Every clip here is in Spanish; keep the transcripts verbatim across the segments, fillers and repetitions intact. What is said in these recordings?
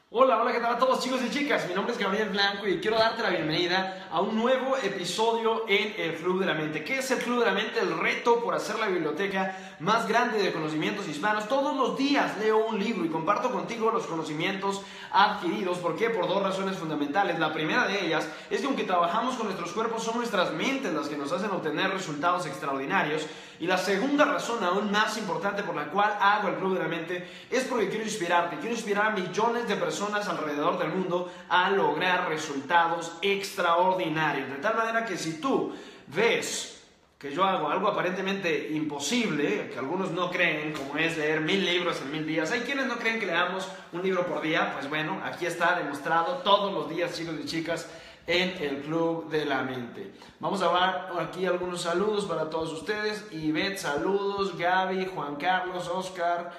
Hola, hola, ¿qué tal a todos chicos y chicas? Mi nombre es Gabriel Blanco y quiero darte la bienvenida a un nuevo episodio en el Club de la Mente. ¿Qué es el Club de la Mente? El reto por hacer la biblioteca más grande de conocimientos hispanos. Todos los días leo un libro y comparto contigo los conocimientos adquiridos. ¿Por qué? Por dos razones fundamentales. La primera de ellas es que aunque trabajamos con nuestros cuerpos, son nuestras mentes las que nos hacen obtener resultados extraordinarios. Y la segunda razón, aún más importante, por la cual hago el Club de la Mente, es porque quiero inspirarte, quiero inspirar a millones de personas alrededor del mundo a lograr resultados extraordinarios. De tal manera que si tú ves que yo hago algo aparentemente imposible, que algunos no creen, como es leer mil libros en mil días, hay quienes no creen que leamos un libro por día, pues bueno, aquí está demostrado todos los días, chicos y chicas, en el Club de la Mente. Vamos a ver aquí algunos saludos para todos ustedes. Ivette, saludos. Gaby, Juan Carlos, Oscar.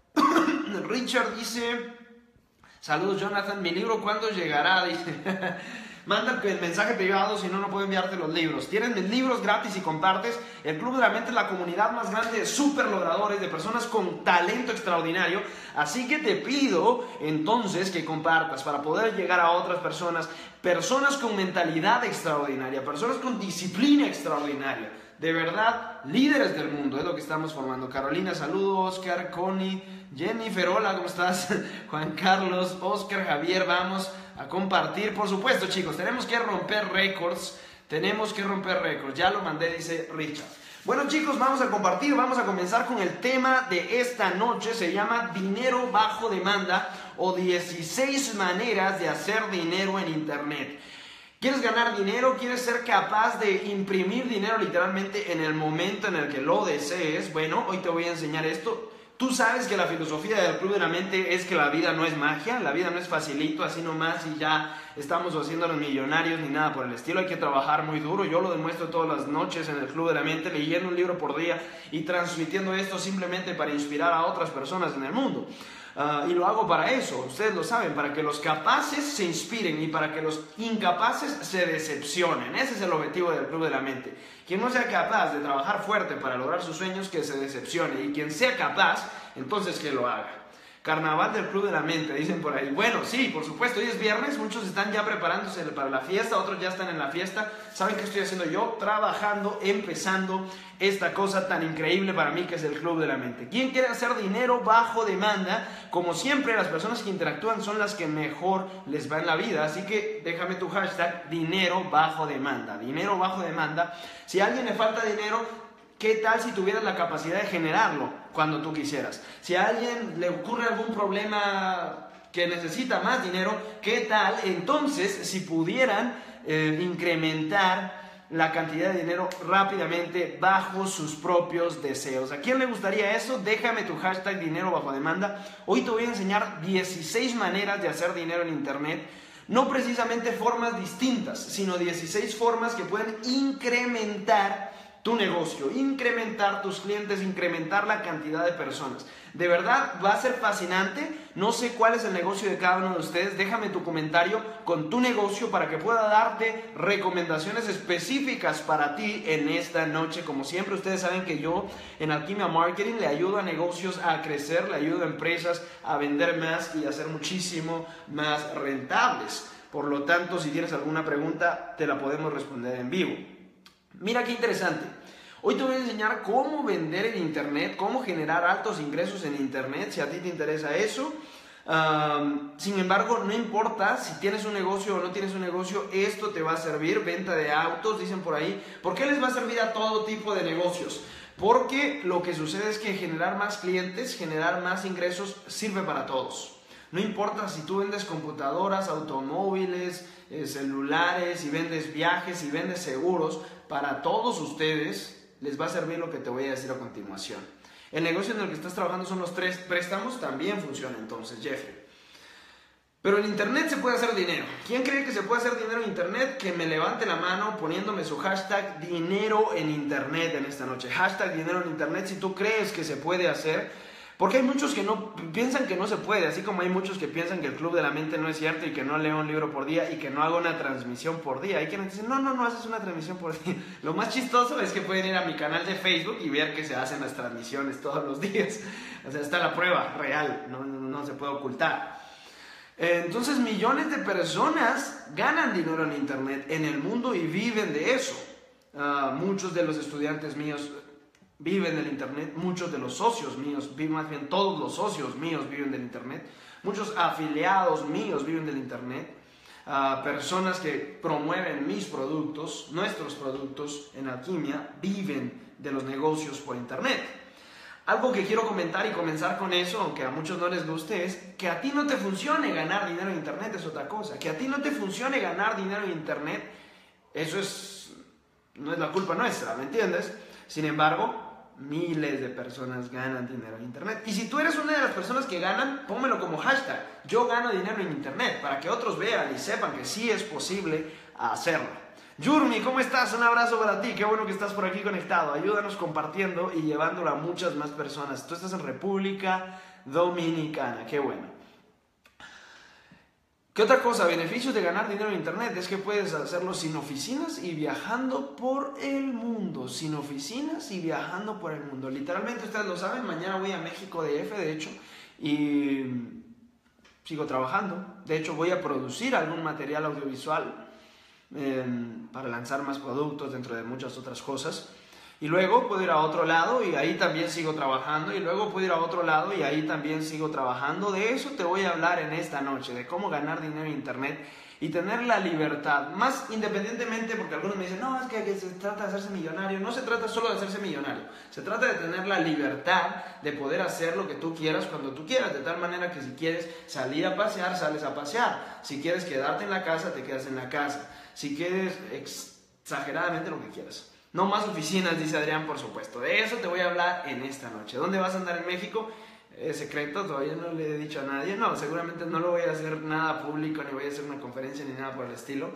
Richard dice, saludos Jonathan, mi libro ¿cuándo llegará? Dice, manda el mensaje privado, si no, no puedo enviarte los libros. Tienes mis libros gratis y compartes. El Club de la Mente es la comunidad más grande de super logradores, de personas con talento extraordinario. Así que te pido entonces que compartas para poder llegar a otras personas, personas con mentalidad extraordinaria, personas con disciplina extraordinaria. De verdad, líderes del mundo es lo que estamos formando. Carolina, saludos. Oscar, Connie, Jennifer, hola, ¿cómo estás? Juan Carlos, Oscar, Javier, vamos a compartir. Por supuesto, chicos, tenemos que romper récords. Tenemos que romper récords. Ya lo mandé, dice Richard. Bueno, chicos, vamos a compartir. Vamos a comenzar con el tema de esta noche. Se llama dinero bajo demanda o dieciséis maneras de hacer dinero en internet. ¿Quieres ganar dinero? ¿Quieres ser capaz de imprimir dinero literalmente en el momento en el que lo desees? Bueno, hoy te voy a enseñar esto. Tú sabes que la filosofía del Club de la Mente es que la vida no es magia, la vida no es facilito, así nomás y ya estamos haciendo los millonarios ni nada por el estilo. Hay que trabajar muy duro. Yo lo demuestro todas las noches en el Club de la Mente, leyendo un libro por día y transmitiendo esto simplemente para inspirar a otras personas en el mundo. Uh, y lo hago para eso, ustedes lo saben, para que los capaces se inspiren y para que los incapaces se decepcionen. Ese es el objetivo del Club de la Mente. Quien no sea capaz de trabajar fuerte para lograr sus sueños, que se decepcione. Y quien sea capaz, entonces que lo haga. Carnaval del Club de la Mente, dicen por ahí. Bueno, sí, por supuesto, hoy es viernes, muchos están ya preparándose para la fiesta, otros ya están en la fiesta. ¿Saben qué estoy haciendo yo? Trabajando, empezando esta cosa tan increíble para mí que es el Club de la Mente. ¿Quién quiere hacer dinero bajo demanda? Como siempre, las personas que interactúan son las que mejor les va en la vida. Así que déjame tu hashtag dinero bajo demanda. Dinero bajo demanda. Si a alguien le falta dinero, ¿qué tal si tuvieras la capacidad de generarlo cuando tú quisieras? Si a alguien le ocurre algún problema que necesita más dinero, ¿qué tal entonces si pudieran eh, incrementar la cantidad de dinero rápidamente bajo sus propios deseos? ¿A quién le gustaría eso? Déjame tu hashtag dinero bajo demanda. Hoy te voy a enseñar dieciséis maneras de hacer dinero en internet. No precisamente formas distintas, sino dieciséis formas que pueden incrementar tu negocio, incrementar tus clientes, incrementar la cantidad de personas. De verdad va a ser fascinante. No sé cuál es el negocio de cada uno de ustedes. Déjame tu comentario con tu negocio para que pueda darte recomendaciones específicas para ti en esta noche. Como siempre, ustedes saben que yo en Alquimia Marketing le ayudo a negocios a crecer, le ayudo a empresas a vender más y a ser muchísimo más rentables. Por lo tanto, si tienes alguna pregunta, te la podemos responder en vivo. Mira qué interesante. Hoy te voy a enseñar cómo vender en internet, cómo generar altos ingresos en internet, si a ti te interesa eso. Um, sin embargo, no importa si tienes un negocio o no tienes un negocio, esto te va a servir. Venta de autos, dicen por ahí. ¿Por qué les va a servir a todo tipo de negocios? Porque lo que sucede es que generar más clientes, generar más ingresos, sirve para todos. No importa si tú vendes computadoras, automóviles, eh, celulares, si vendes viajes, si vendes seguros, para todos ustedes les va a servir lo que te voy a decir a continuación. El negocio en el que estás trabajando son los tres préstamos, también funciona entonces, Jeffrey. Pero en internet se puede hacer dinero. ¿Quién cree que se puede hacer dinero en internet? Que me levante la mano poniéndome su hashtag dinero en internet en esta noche. Hashtag dinero en internet si tú crees que se puede hacer. Porque hay muchos que no piensan que no se puede, así como hay muchos que piensan que el Club de la Mente no es cierto y que no leo un libro por día y que no hago una transmisión por día. Hay quienes dicen, no, no, no haces una transmisión por día. Lo más chistoso es que pueden ir a mi canal de Facebook y ver que se hacen las transmisiones todos los días. O sea, está la prueba real, no, no, no se puede ocultar. Entonces millones de personas ganan dinero en internet en el mundo y viven de eso. Uh, muchos de los estudiantes míos viven del internet, muchos de los socios míos, más bien todos los socios míos viven del internet, muchos afiliados míos viven del internet, uh, personas que promueven mis productos, nuestros productos en Alquimia, viven de los negocios por internet. Algo que quiero comentar y comenzar con eso, aunque a muchos no les guste, es que a ti no te funcione ganar dinero en internet, es otra cosa. Que a ti no te funcione ganar dinero en internet, eso es, no es la culpa nuestra, ¿me entiendes? Sin embargo, miles de personas ganan dinero en internet. Y si tú eres una de las personas que ganan, pónmelo como hashtag, yo gano dinero en internet, para que otros vean y sepan que sí es posible hacerlo. Yurmi, ¿cómo estás? Un abrazo para ti, qué bueno que estás por aquí conectado. Ayúdanos compartiendo y llevándolo a muchas más personas. Tú estás en República Dominicana, qué bueno. ¿Qué otra cosa? Beneficios de ganar dinero en internet es que puedes hacerlo sin oficinas y viajando por el mundo. Sin oficinas y viajando por el mundo. Literalmente ustedes lo saben, mañana voy a México D F, de hecho, y sigo trabajando. De hecho, voy a producir algún material audiovisual Eh, para lanzar más productos dentro de muchas otras cosas, y luego puedo ir a otro lado y ahí también sigo trabajando, y luego puedo ir a otro lado y ahí también sigo trabajando. De eso te voy a hablar en esta noche, de cómo ganar dinero en internet y tener la libertad, más independientemente, porque algunos me dicen, no, es que, que se trata de hacerse millonario. No se trata solo de hacerse millonario, se trata de tener la libertad de poder hacer lo que tú quieras cuando tú quieras, de tal manera que si quieres salir a pasear, sales a pasear, si quieres quedarte en la casa, te quedas en la casa, si quieres exageradamente lo que quieras. No más oficinas, dice Adrián, por supuesto. De eso te voy a hablar en esta noche. ¿Dónde vas a andar en México? Es secreto, todavía no le he dicho a nadie. No, seguramente no lo voy a hacer nada público, ni voy a hacer una conferencia, ni nada por el estilo.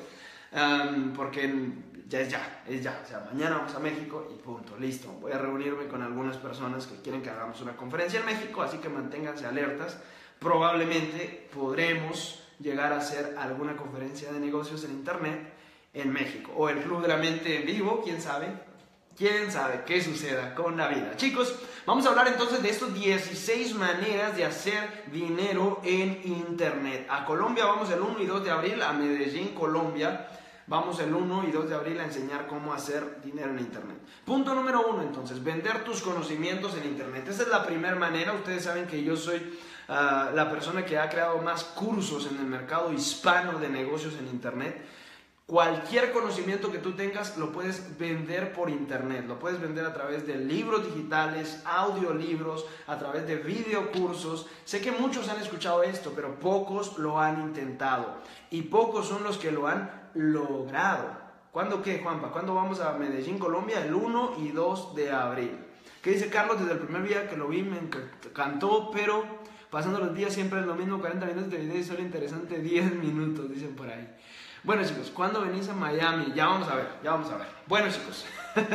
Um, porque ya es ya, es ya. O sea, mañana vamos a México y punto, listo. Voy a reunirme con algunas personas que quieren que hagamos una conferencia en México, así que manténganse alertas. Probablemente podremos llegar a hacer alguna conferencia de negocios en internet en México, o el Club de la Mente en vivo, quién sabe, quién sabe qué suceda con la vida. Chicos, vamos a hablar entonces de estas dieciséis maneras de hacer dinero en internet. A Colombia vamos el uno y dos de abril, a Medellín, Colombia, vamos el uno y dos de abril a enseñar cómo hacer dinero en internet. Punto número uno, entonces, vender tus conocimientos en internet. Esa es la primera manera. Ustedes saben que yo soy uh, la persona que ha creado más cursos en el mercado hispano de negocios en internet. Cualquier conocimiento que tú tengas lo puedes vender por internet, lo puedes vender a través de libros digitales, audiolibros, a través de videocursos. Sé que muchos han escuchado esto, pero pocos lo han intentado y pocos son los que lo han logrado. ¿Cuándo qué, Juanpa? ¿Cuándo vamos a Medellín, Colombia? El uno y dos de abril. ¿Qué dice Carlos? Desde el primer día que lo vi me encantó, pero pasando los días siempre es lo mismo, cuarenta minutos de video y solo interesante diez minutos, dicen por ahí. Bueno, chicos, ¿cuándo venís a Miami? Ya vamos a ver, ya vamos a ver. Bueno, chicos,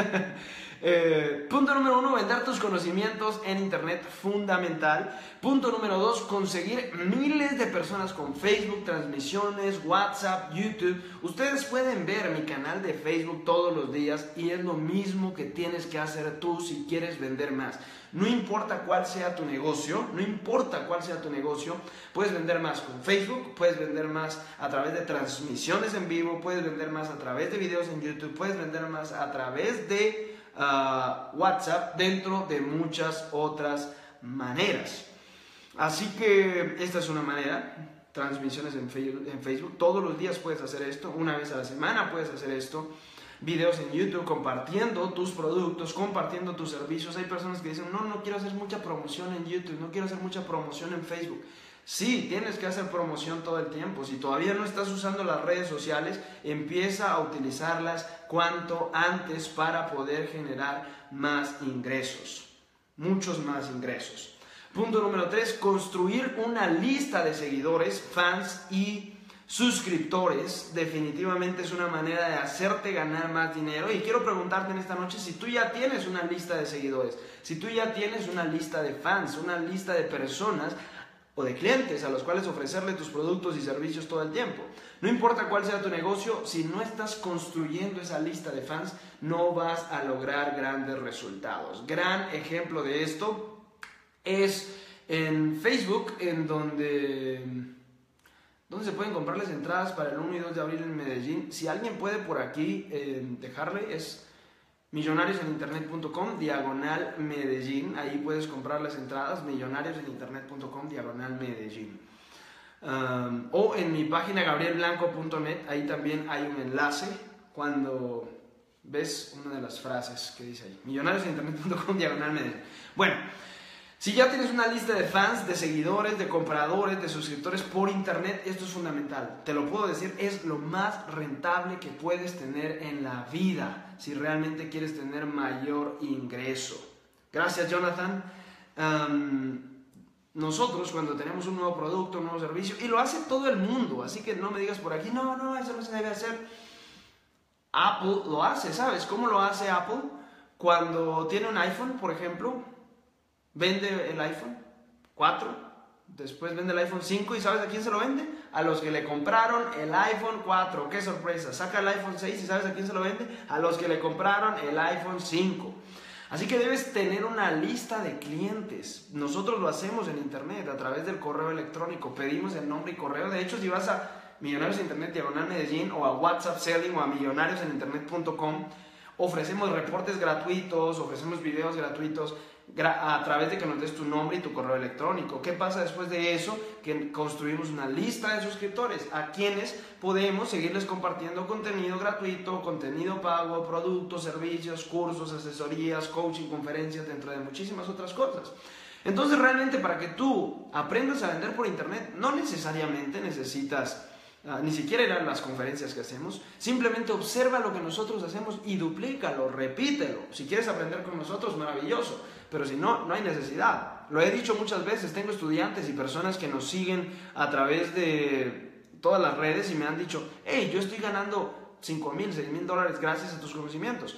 eh, punto número uno, vender tus conocimientos en internet, fundamental. Punto número dos, conseguir miles de personas con Facebook, transmisiones, WhatsApp, YouTube. Ustedes pueden ver mi canal de Facebook todos los días y es lo mismo que tienes que hacer tú si quieres vender más. No importa cuál sea tu negocio, no importa cuál sea tu negocio, puedes vender más con Facebook, puedes vender más a través de transmisiones en vivo, puedes vender más a través de videos en YouTube, puedes vender más a través de uh, WhatsApp, dentro de muchas otras maneras. Así que esta es una manera, transmisiones en Facebook, en Facebook, todos los días puedes hacer esto, una vez a la semana puedes hacer esto. Videos en YouTube, compartiendo tus productos, compartiendo tus servicios. Hay personas que dicen, no, no quiero hacer mucha promoción en YouTube, no quiero hacer mucha promoción en Facebook. Sí, tienes que hacer promoción todo el tiempo. Si todavía no estás usando las redes sociales, empieza a utilizarlas cuanto antes para poder generar más ingresos, muchos más ingresos. Punto número tres, construir una lista de seguidores, fans y suscriptores. Definitivamente es una manera de hacerte ganar más dinero. Y quiero preguntarte en esta noche si tú ya tienes una lista de seguidores, si tú ya tienes una lista de fans, una lista de personas o de clientes a los cuales ofrecerle tus productos y servicios todo el tiempo. No importa cuál sea tu negocio, si no estás construyendo esa lista de fans, no vas a lograr grandes resultados. Gran ejemplo de esto es en Facebook, en donde ¿Dónde se pueden comprar las entradas para el uno y dos de abril en Medellín? Si alguien puede por aquí eh, dejarle, es millonarioseninternet.com diagonal Medellín. Ahí puedes comprar las entradas, millonarioseninternet.com diagonal Medellín. Um, o en mi página gabriel blanco punto net, ahí también hay un enlace cuando ves una de las frases que dice ahí, millonarioseninternet.com diagonal Medellín. Bueno, si ya tienes una lista de fans, de seguidores, de compradores, de suscriptores por internet, esto es fundamental. Te lo puedo decir, es lo más rentable que puedes tener en la vida si realmente quieres tener mayor ingreso. Gracias, Jonathan. Um, nosotros cuando tenemos un nuevo producto, un nuevo servicio, y lo hace todo el mundo, así que no me digas por aquí, no, no, eso no se debe hacer. Apple lo hace, ¿sabes? ¿Cómo lo hace Apple? Cuando tiene un iPhone, por ejemplo, vende el iPhone cuatro, después vende el iPhone cinco y ¿sabes a quién se lo vende? A los que le compraron el iPhone cuatro, qué sorpresa. Saca el iPhone seis y ¿sabes a quién se lo vende? A los que le compraron el iPhone cinco. Así que debes tener una lista de clientes. Nosotros lo hacemos en internet a través del correo electrónico, pedimos el nombre y correo. De hecho, si vas a Millonarios en Internet diagonal Medellín o a WhatsApp Selling o a millonarios en internet punto com, ofrecemos reportes gratuitos, ofrecemos videos gratuitos a través de que nos des tu nombre y tu correo electrónico. ¿Qué pasa después de eso? Que construimos una lista de suscriptores a quienes podemos seguirles compartiendo contenido gratuito, contenido pago, productos, servicios, cursos, asesorías, coaching, conferencias, dentro de muchísimas otras cosas. Entonces realmente para que tú aprendas a vender por internet no necesariamente necesitas Uh, ni siquiera ir a las conferencias que hacemos, simplemente observa lo que nosotros hacemos y duplícalo, repítelo. Si quieres aprender con nosotros, maravilloso, pero si no, no hay necesidad. Lo he dicho muchas veces, tengo estudiantes y personas que nos siguen a través de todas las redes y me han dicho, hey, yo estoy ganando cinco mil, seis mil dólares gracias a tus conocimientos.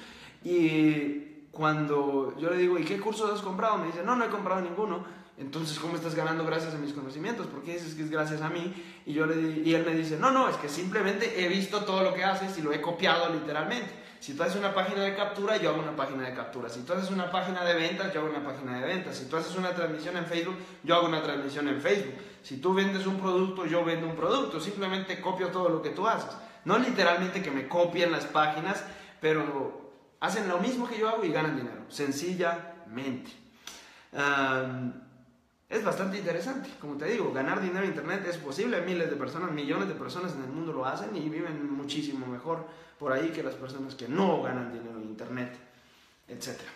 Y cuando yo le digo, ¿y qué cursos has comprado? Me dice, no, no he comprado ninguno. Entonces, ¿cómo estás ganando gracias a mis conocimientos? ¿Por qué dices que es gracias a mí? Y, yo le, y él me dice, no, no, es que simplemente he visto todo lo que haces y lo he copiado literalmente. Si tú haces una página de captura, yo hago una página de captura. Si tú haces una página de ventas, yo hago una página de ventas. Si tú haces una transmisión en Facebook, yo hago una transmisión en Facebook. Si tú vendes un producto, yo vendo un producto. Simplemente copio todo lo que tú haces. No literalmente que me copien las páginas, pero hacen lo mismo que yo hago y ganan dinero. Sencillamente. Um, Es bastante interesante, como te digo, ganar dinero en internet es posible, miles de personas, millones de personas en el mundo lo hacen y viven muchísimo mejor por ahí que las personas que no ganan dinero en internet, etcétera.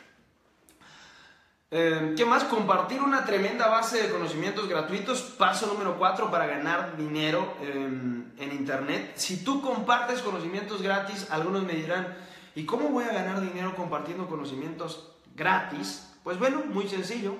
Eh, ¿Qué más? Compartir una tremenda base de conocimientos gratuitos, paso número cuatro para ganar dinero eh, en internet. Si tú compartes conocimientos gratis, algunos me dirán, ¿y cómo voy a ganar dinero compartiendo conocimientos gratis? Pues bueno, muy sencillo.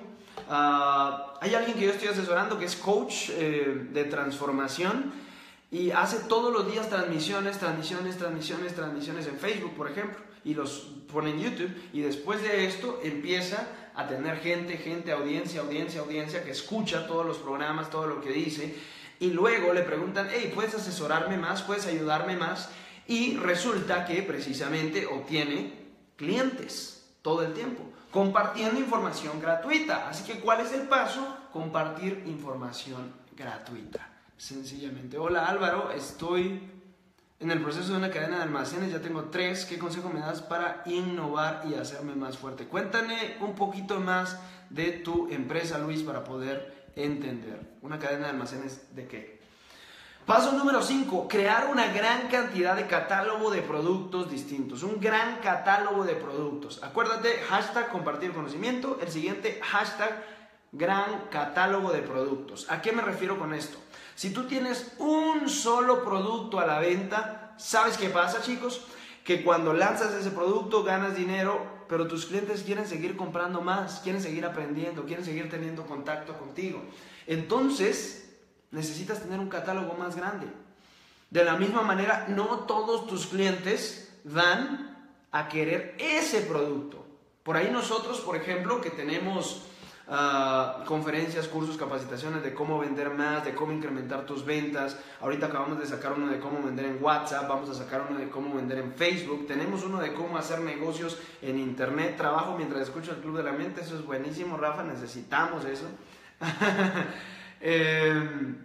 Uh, hay alguien que yo estoy asesorando que es coach eh, de transformación y hace todos los días transmisiones, transmisiones, transmisiones, transmisiones en Facebook, por ejemplo, y los pone en YouTube, y después de esto empieza a tener gente, gente, audiencia, audiencia, audiencia que escucha todos los programas, todo lo que dice, y luego le preguntan, hey, ¿puedes asesorarme más? ¿Puedes ayudarme más? Y resulta que precisamente obtiene clientes todo el tiempo, compartiendo información gratuita. Así que, ¿cuál es el paso? Compartir información gratuita. Sencillamente. Hola Álvaro, estoy en el proceso de una cadena de almacenes, ya tengo tres. ¿Qué consejo me das para innovar y hacerme más fuerte? Cuéntame un poquito más de tu empresa, Luis, para poder entender. ¿Una cadena de almacenes de qué? Paso número cinco, crear una gran cantidad de catálogo de productos distintos, un gran catálogo de productos. Acuérdate, hashtag compartir conocimiento, el siguiente hashtag gran catálogo de productos. ¿A qué me refiero con esto? Si tú tienes un solo producto a la venta, ¿sabes qué pasa, chicos? Que cuando lanzas ese producto ganas dinero, pero tus clientes quieren seguir comprando más, quieren seguir aprendiendo, quieren seguir teniendo contacto contigo. Entonces necesitas tener un catálogo más grande. De la misma manera, no todos tus clientes van a querer ese producto. Por ahí nosotros, por ejemplo, que tenemos uh, conferencias, cursos, capacitaciones de cómo vender más, de cómo incrementar tus ventas. Ahorita acabamos de sacar uno de cómo vender en WhatsApp, vamos a sacar uno de cómo vender en Facebook. Tenemos uno de cómo hacer negocios en internet. Trabajo mientras escucho el Club de la Mente, eso es buenísimo, Rafa, necesitamos eso. eh,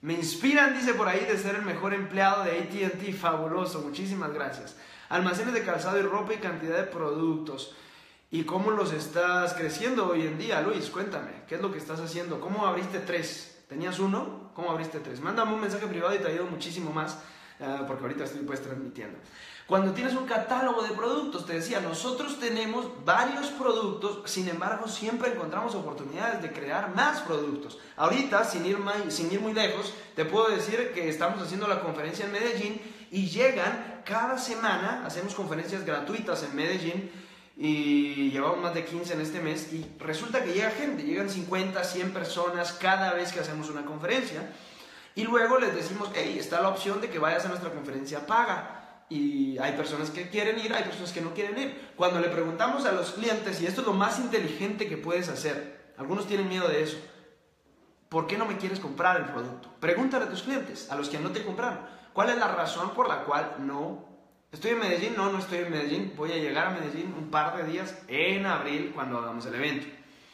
Me inspiran, dice por ahí, de ser el mejor empleado de A T and T. Fabuloso, muchísimas gracias. Almacenes de calzado y ropa y cantidad de productos. ¿Y cómo los estás creciendo hoy en día, Luis? Cuéntame, ¿qué es lo que estás haciendo? ¿Cómo abriste tres? ¿Tenías uno? ¿Cómo abriste tres? Mándame un mensaje privado y te ayudo muchísimo más, uh, porque ahorita estoy pues transmitiendo. Cuando tienes un catálogo de productos, te decía, nosotros tenemos varios productos, sin embargo, siempre encontramos oportunidades de crear más productos. Ahorita, sin ir, muy, sin ir muy lejos, te puedo decir que estamos haciendo la conferencia en Medellín y llegan cada semana, hacemos conferencias gratuitas en Medellín y llevamos más de quince en este mes y resulta que llega gente, llegan cincuenta, cien personas cada vez que hacemos una conferencia y luego les decimos, hey, está la opción de que vayas a nuestra conferencia paga. Y hay personas que quieren ir, hay personas que no quieren ir. Cuando le preguntamos a los clientes, y esto es lo más inteligente que puedes hacer, algunos tienen miedo de eso, ¿por qué no me quieres comprar el producto? Pregúntale a tus clientes, a los que no te compraron, ¿cuál es la razón por la cual no? ¿Estoy en Medellín? No, no estoy en Medellín. Voy a llegar a Medellín un par de días en abril cuando hagamos el evento.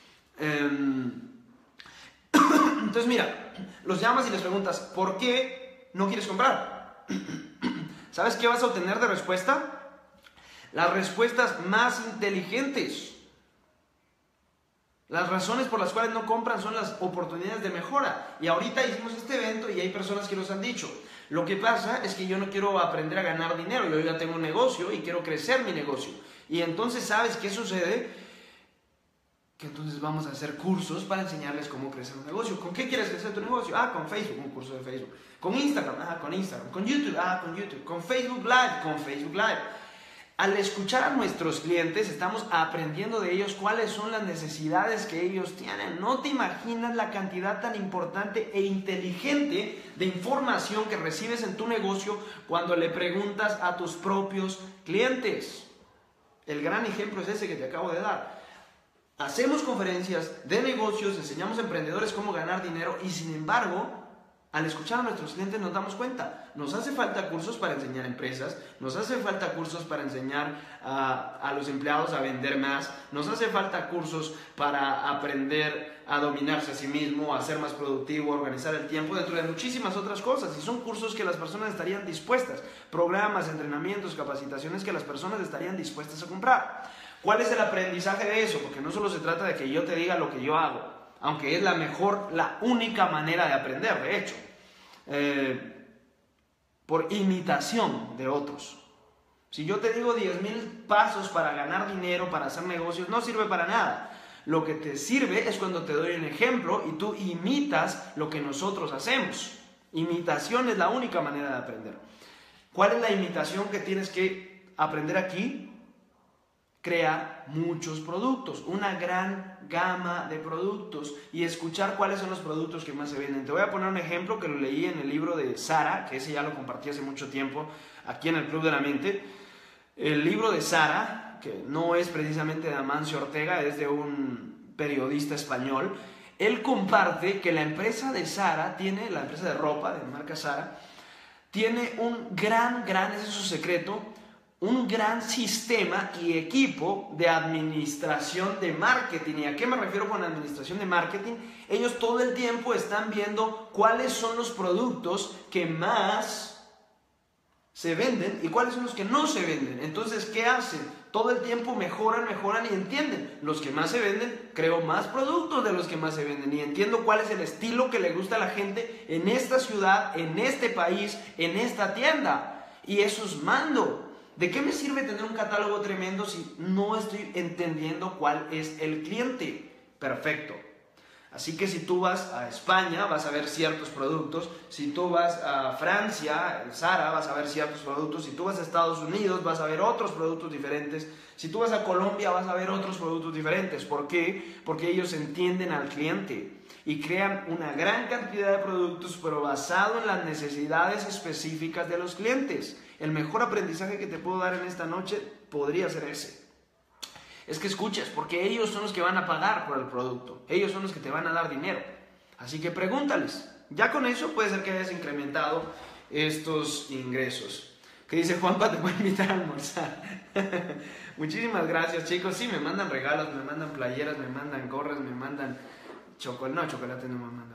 Entonces mira, los llamas y les preguntas, ¿por qué no quieres comprar? ¿Sabes qué vas a obtener de respuesta? Las respuestas más inteligentes. Las razones por las cuales no compran son las oportunidades de mejora. Y ahorita hicimos este evento y hay personas que nos han dicho, lo que pasa es que yo no quiero aprender a ganar dinero, yo ya tengo un negocio y quiero crecer mi negocio. Y entonces, ¿sabes qué sucede? Que entonces vamos a hacer cursos para enseñarles cómo crecer un negocio. ¿Con qué quieres crecer tu negocio? Ah, con Facebook, un curso de Facebook. Con Instagram, ah, con Instagram. Con YouTube, ah, con YouTube. Con Facebook Live, con Facebook Live. Al escuchar a nuestros clientes, estamos aprendiendo de ellos cuáles son las necesidades que ellos tienen. No te imaginas la cantidad tan importante e inteligente de información que recibes en tu negocio cuando le preguntas a tus propios clientes. El gran ejemplo es ese que te acabo de dar. Hacemos conferencias de negocios, enseñamos a emprendedores cómo ganar dinero y sin embargo, al escuchar a nuestros clientes nos damos cuenta, nos hace falta cursos para enseñar a empresas, nos hace falta cursos para enseñar a, a los empleados a vender más, nos hace falta cursos para aprender a dominarse a sí mismo, a ser más productivo, a organizar el tiempo, dentro de muchísimas otras cosas. Y son cursos que las personas estarían dispuestas, programas, entrenamientos, capacitaciones que las personas estarían dispuestas a comprar. ¿Cuál es el aprendizaje de eso? Porque no solo se trata de que yo te diga lo que yo hago, aunque es la mejor, la única manera de aprender, de hecho, eh, por imitación de otros. Si yo te digo diez mil pasos para ganar dinero, para hacer negocios, no sirve para nada. Lo que te sirve es cuando te doy un ejemplo y tú imitas lo que nosotros hacemos. Imitación es la única manera de aprender. ¿Cuál es la imitación que tienes que aprender aquí? Crear muchos productos, una gran gama de productos y escuchar cuáles son los productos que más se venden. Te voy a poner un ejemplo que lo leí en el libro de Sara, que ese ya lo compartí hace mucho tiempo aquí en el Club de la Mente. El libro de Sara, que no es precisamente de Amancio Ortega, es de un periodista español. Él comparte que la empresa de Sara tiene, la empresa de ropa de marca Sara, tiene un gran, gran, ese es su secreto, un gran sistema y equipo de administración de marketing. ¿Y a qué me refiero con administración de marketing? Ellos todo el tiempo están viendo cuáles son los productos que más se venden y cuáles son los que no se venden. Entonces, ¿qué hacen? Todo el tiempo mejoran, mejoran y entienden. Los que más se venden, creo más productos de los que más se venden y entiendo cuál es el estilo que le gusta a la gente en esta ciudad, en este país, en esta tienda. Y eso es mando. ¿De qué me sirve tener un catálogo tremendo si no estoy entendiendo cuál es el cliente? Perfecto. Así que si tú vas a España vas a ver ciertos productos, si tú vas a Francia, en Zara, vas a ver ciertos productos, si tú vas a Estados Unidos vas a ver otros productos diferentes, si tú vas a Colombia vas a ver otros productos diferentes. ¿Por qué? Porque ellos entienden al cliente y crean una gran cantidad de productos pero basado en las necesidades específicas de los clientes. El mejor aprendizaje que te puedo dar en esta noche podría ser ese. Es que escuches, porque ellos son los que van a pagar por el producto. Ellos son los que te van a dar dinero. Así que pregúntales. Ya con eso puede ser que hayas incrementado estos ingresos. ¿Qué dice Juanpa? Te voy a invitar a almorzar. Muchísimas gracias, chicos. Sí, me mandan regalos, me mandan playeras, me mandan gorras, me mandan chocolate. No, chocolate no me han mandado.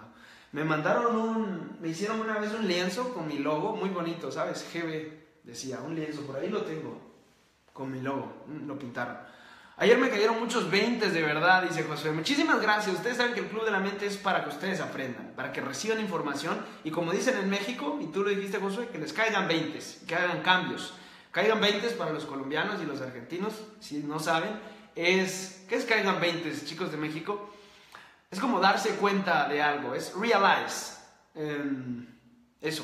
Me mandaron un, me hicieron una vez un lienzo con mi logo, muy bonito, ¿sabes? G B, decía, un lienzo, por ahí lo tengo, con mi logo, lo pintaron. Ayer me cayeron muchos veintes de verdad, dice Josué. Muchísimas gracias. Ustedes saben que el Club de la Mente es para que ustedes aprendan, para que reciban información y como dicen en México, y tú lo dijiste Josué, que les caigan veintes, que hagan cambios. Caigan veintes para los colombianos y los argentinos, si no saben, es, ¿qué es caigan veintes, chicos de México? Es como darse cuenta de algo, es realize. Eh, eso.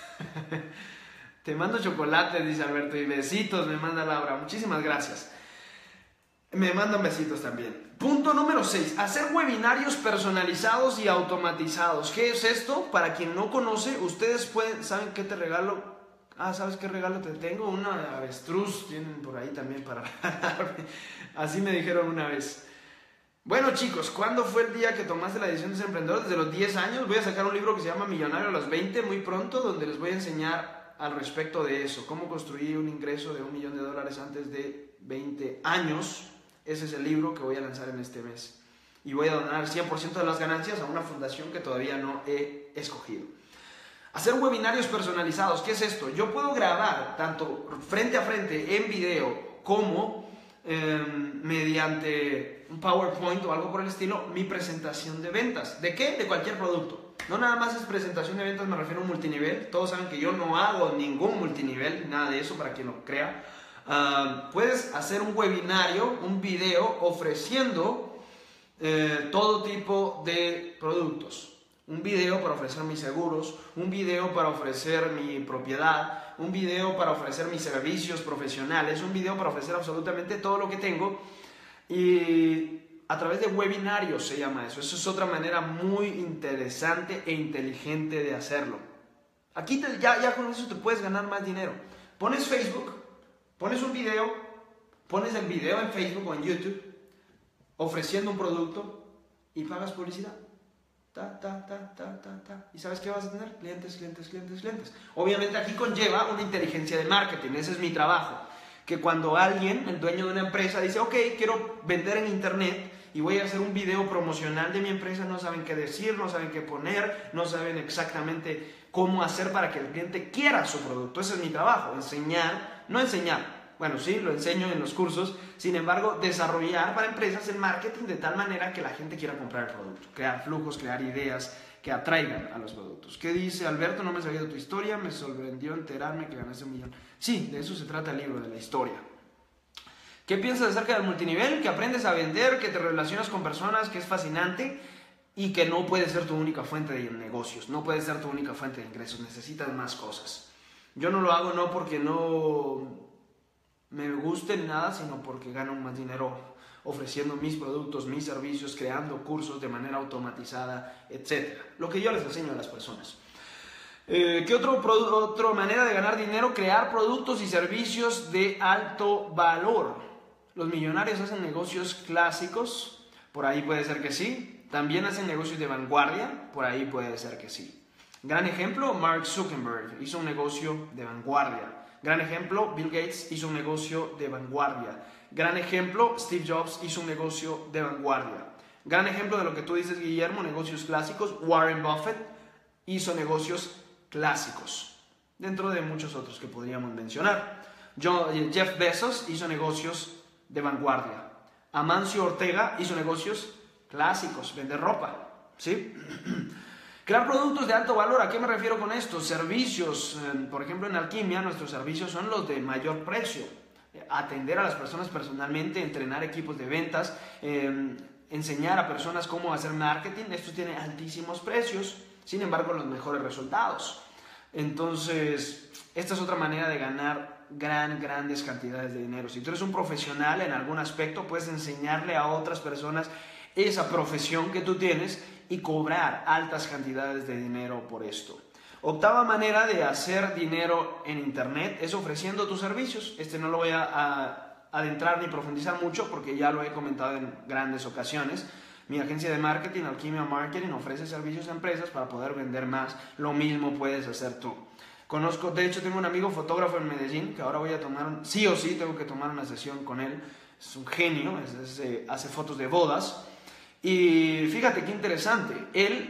Te mando chocolate, dice Alberto, y besitos, me manda Laura. Muchísimas gracias. Me mandan besitos también. Punto número seis. Hacer webinarios personalizados y automatizados. ¿Qué es esto? Para quien no conoce, ustedes pueden... ¿Saben qué te regalo? Ah, ¿sabes qué regalo te tengo? Una avestruz. Tienen por ahí también para regalarme. Así me dijeron una vez. Bueno, chicos, ¿cuándo fue el día que tomaste la decisión de ser emprendedor? Desde los diez años. Voy a sacar un libro que se llama Millonario a los veinte muy pronto, donde les voy a enseñar al respecto de eso. Cómo construir un ingreso de un millón de dólares antes de veinte años. Ese es el libro que voy a lanzar en este mes. Y voy a donar cien por ciento de las ganancias a una fundación que todavía no he escogido. Hacer webinarios personalizados. ¿Qué es esto? Yo puedo grabar tanto frente a frente en video como eh, mediante un PowerPoint o algo por el estilo mi presentación de ventas. ¿De qué? De cualquier producto. No nada más es presentación de ventas, me refiero a un multinivel. Todos saben que yo no hago ningún multinivel, nada de eso para quien lo crea. Uh, puedes hacer un webinario, un video ofreciendo eh, todo tipo de productos. Un video para ofrecer mis seguros, un video para ofrecer mi propiedad, un video para ofrecer mis servicios profesionales, un video para ofrecer absolutamente todo lo que tengo. Y a través de webinarios se llama eso. Eso es otra manera muy interesante e inteligente de hacerlo. Aquí te, ya, ya con eso te puedes ganar más dinero. Pones Facebook, pones un video, pones el video en Facebook o en YouTube ofreciendo un producto y pagas publicidad. Ta, ta, ta, ta, ta, ta. ¿Y sabes qué vas a tener? Clientes, clientes, clientes, clientes. Obviamente aquí conlleva una inteligencia de marketing. Ese es mi trabajo. Que cuando alguien, el dueño de una empresa, dice, ok, quiero vender en internet y voy a hacer un video promocional de mi empresa, no saben qué decir, no saben qué poner, no saben exactamente cómo hacer para que el cliente quiera su producto. Ese es mi trabajo, enseñar, no enseñar. Bueno, sí, lo enseño en los cursos, sin embargo, desarrollar para empresas el marketing de tal manera que la gente quiera comprar el producto, crear flujos, crear ideas que atraigan a los productos. ¿Qué dice Alberto? No me he sabido tu historia, me sorprendió enterarme que ganaste un millón. Sí, de eso se trata el libro, de la historia. ¿Qué piensas acerca del multinivel? Que aprendes a vender, que te relacionas con personas, que es fascinante y que no puede ser tu única fuente de negocios, no puede ser tu única fuente de ingresos, necesitas más cosas. Yo no lo hago no porque no me guste ni nada, sino porque gano más dinero ofreciendo mis productos, mis servicios, creando cursos de manera automatizada, etcétera. Lo que yo les enseño a las personas. Eh, ¿Qué otro otra manera de ganar dinero? Crear productos y servicios de alto valor. Los millonarios hacen negocios clásicos, por ahí puede ser que sí. También hacen negocios de vanguardia, por ahí puede ser que sí. Gran ejemplo, Mark Zuckerberg hizo un negocio de vanguardia. Gran ejemplo, Bill Gates hizo un negocio de vanguardia. Gran ejemplo, Steve Jobs hizo un negocio de vanguardia. Gran ejemplo de lo que tú dices, Guillermo, negocios clásicos. Warren Buffett hizo negocios clásicos, dentro de muchos otros que podríamos mencionar. John, Jeff Bezos hizo negocios de vanguardia. Amancio Ortega hizo negocios clásicos, vender ropa, ¿sí? Crear productos de alto valor, ¿a qué me refiero con esto? Servicios, eh, por ejemplo en Alquimia nuestros servicios son los de mayor precio. Atender a las personas personalmente, entrenar equipos de ventas, eh, enseñar a personas cómo hacer marketing, esto tiene altísimos precios, sin embargo los mejores resultados. Entonces, esta es otra manera de ganar gran, grandes cantidades de dinero. Si tú eres un profesional en algún aspecto, puedes enseñarle a otras personas esa profesión que tú tienes y cobrar altas cantidades de dinero por esto. Octava manera de hacer dinero en internet es ofreciendo tus servicios. Este no lo voy a, a adentrar ni profundizar mucho porque ya lo he comentado en grandes ocasiones. Mi agencia de marketing, Alquimia Marketing, ofrece servicios a empresas para poder vender más. Lo mismo puedes hacer tú. Conozco, de hecho tengo un amigo fotógrafo en Medellín que ahora voy a tomar, un, sí o sí tengo que tomar una sesión con él. Es un genio, es, es, eh, hace fotos de bodas. Y fíjate qué interesante, él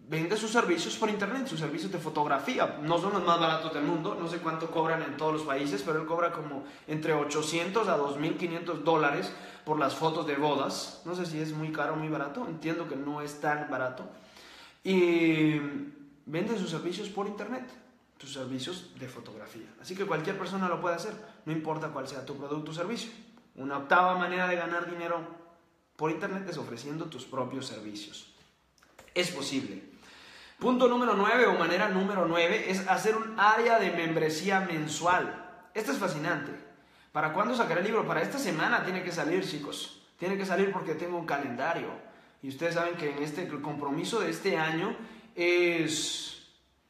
vende sus servicios por internet, sus servicios de fotografía. No son los más baratos del mundo, no sé cuánto cobran en todos los países, pero él cobra como entre ochocientos a dos mil quinientos dólares por las fotos de bodas. No sé si es muy caro o muy barato, entiendo que no es tan barato. Y vende sus servicios por internet, sus servicios de fotografía. Así que cualquier persona lo puede hacer, no importa cuál sea tu producto o servicio. Una octava manera de ganar dinero por internet es ofreciendo tus propios servicios. Es posible. Punto número nueve o manera número nueve es hacer un área de membresía mensual. Esto es fascinante. ¿Para cuándo sacaré el libro? Para esta semana tiene que salir, chicos. Tiene que salir porque tengo un calendario. Y ustedes saben que en este, el compromiso de este año es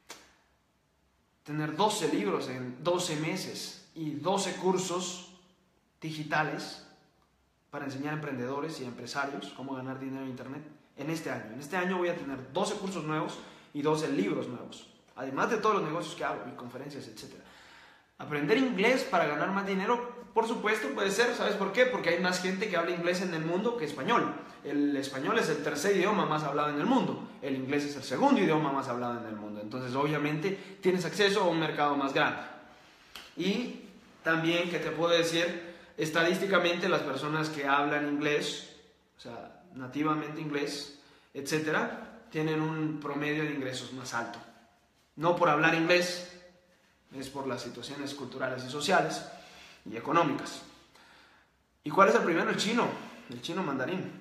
tener doce libros en doce meses y doce cursos digitales para enseñar a emprendedores y a empresarios cómo ganar dinero en internet en este año. En este año voy a tener doce cursos nuevos y doce libros nuevos, además de todos los negocios que hago y conferencias, etcétera. Aprender inglés para ganar más dinero, por supuesto, puede ser. ¿Sabes por qué? Porque hay más gente que habla inglés en el mundo que español. El español es el tercer idioma más hablado en el mundo. El inglés es el segundo idioma más hablado en el mundo. Entonces, obviamente, tienes acceso a un mercado más grande. Y también, ¿qué te puedo decir? Estadísticamente, las personas que hablan inglés, o sea, nativamente inglés, etcétera, tienen un promedio de ingresos más alto. No por hablar inglés, es por las situaciones culturales y sociales y económicas. ¿Y cuál es el primero? El chino, el chino mandarín.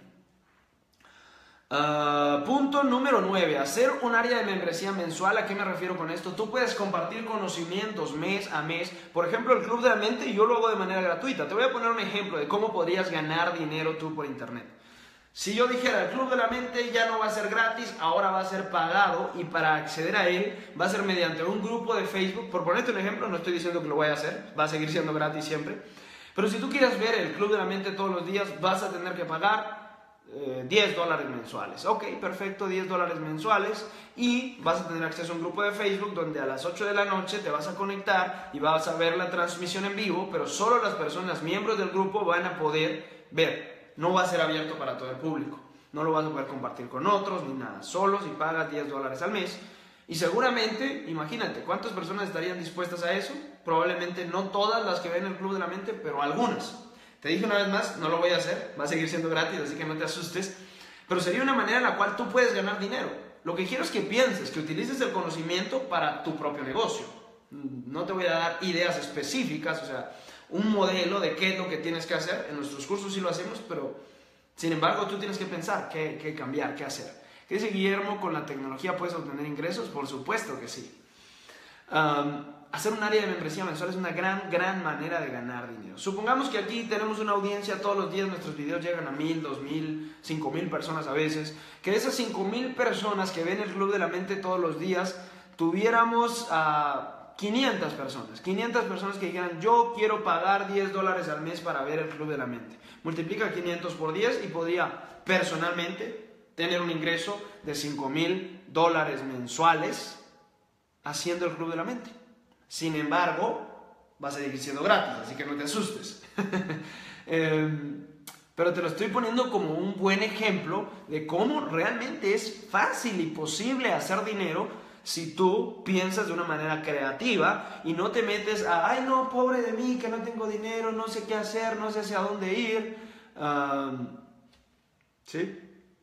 Uh, punto número nueve, hacer un área de membresía mensual. ¿A qué me refiero con esto? Tú puedes compartir conocimientos mes a mes. Por ejemplo, el Club de la Mente, yo lo hago de manera gratuita. Te voy a poner un ejemplo de cómo podrías ganar dinero tú por internet. Si yo dijera, el Club de la Mente ya no va a ser gratis, ahora va a ser pagado, y para acceder a él va a ser mediante un grupo de Facebook. Por ponerte un ejemplo, no estoy diciendo que lo vaya a hacer, va a seguir siendo gratis siempre. Pero si tú quieres ver el Club de la Mente todos los días, vas a tener que pagar eh, diez dólares mensuales. Ok, perfecto, diez dólares mensuales, y vas a tener acceso a un grupo de Facebook donde a las ocho de la noche te vas a conectar y vas a ver la transmisión en vivo, pero solo las personas miembros del grupo van a poder ver. No va a ser abierto para todo el público. No lo vas a poder compartir con otros ni nada. Solo si pagas diez dólares al mes. Y seguramente, imagínate, ¿cuántas personas estarían dispuestas a eso? Probablemente no todas las que ven el Club de la Mente, pero algunas. Te dije una vez más, no lo voy a hacer. Va a seguir siendo gratis, así que no te asustes. Pero sería una manera en la cual tú puedes ganar dinero. Lo que quiero es que pienses, que utilices el conocimiento para tu propio negocio. No te voy a dar ideas específicas, o sea, un modelo de qué es lo que tienes que hacer. En nuestros cursos sí lo hacemos, pero sin embargo tú tienes que pensar qué, qué cambiar, qué hacer. ¿Qué dice Guillermo? ¿Con la tecnología puedes obtener ingresos? Por supuesto que sí. Um, hacer un área de membresía mensual es una gran, gran manera de ganar dinero. Supongamos que aquí tenemos una audiencia todos los días, nuestros videos llegan a mil, dos mil, cinco mil personas a veces. Que de esas cinco mil personas que ven el Club de la Mente todos los días, tuviéramos a uh, quinientas personas, quinientas personas que dijeran, yo quiero pagar diez dólares al mes para ver el Club de la Mente. Multiplica quinientos por diez y podría personalmente tener un ingreso de cinco mil dólares mensuales haciendo el Club de la Mente. Sin embargo, va a seguir siendo gratis, así que no te asustes. eh, pero te lo estoy poniendo como un buen ejemplo de cómo realmente es fácil y posible hacer dinero si tú piensas de una manera creativa y no te metes a, ay no, pobre de mí, que no tengo dinero, no sé qué hacer, no sé hacia dónde ir. Um, ¿Sí?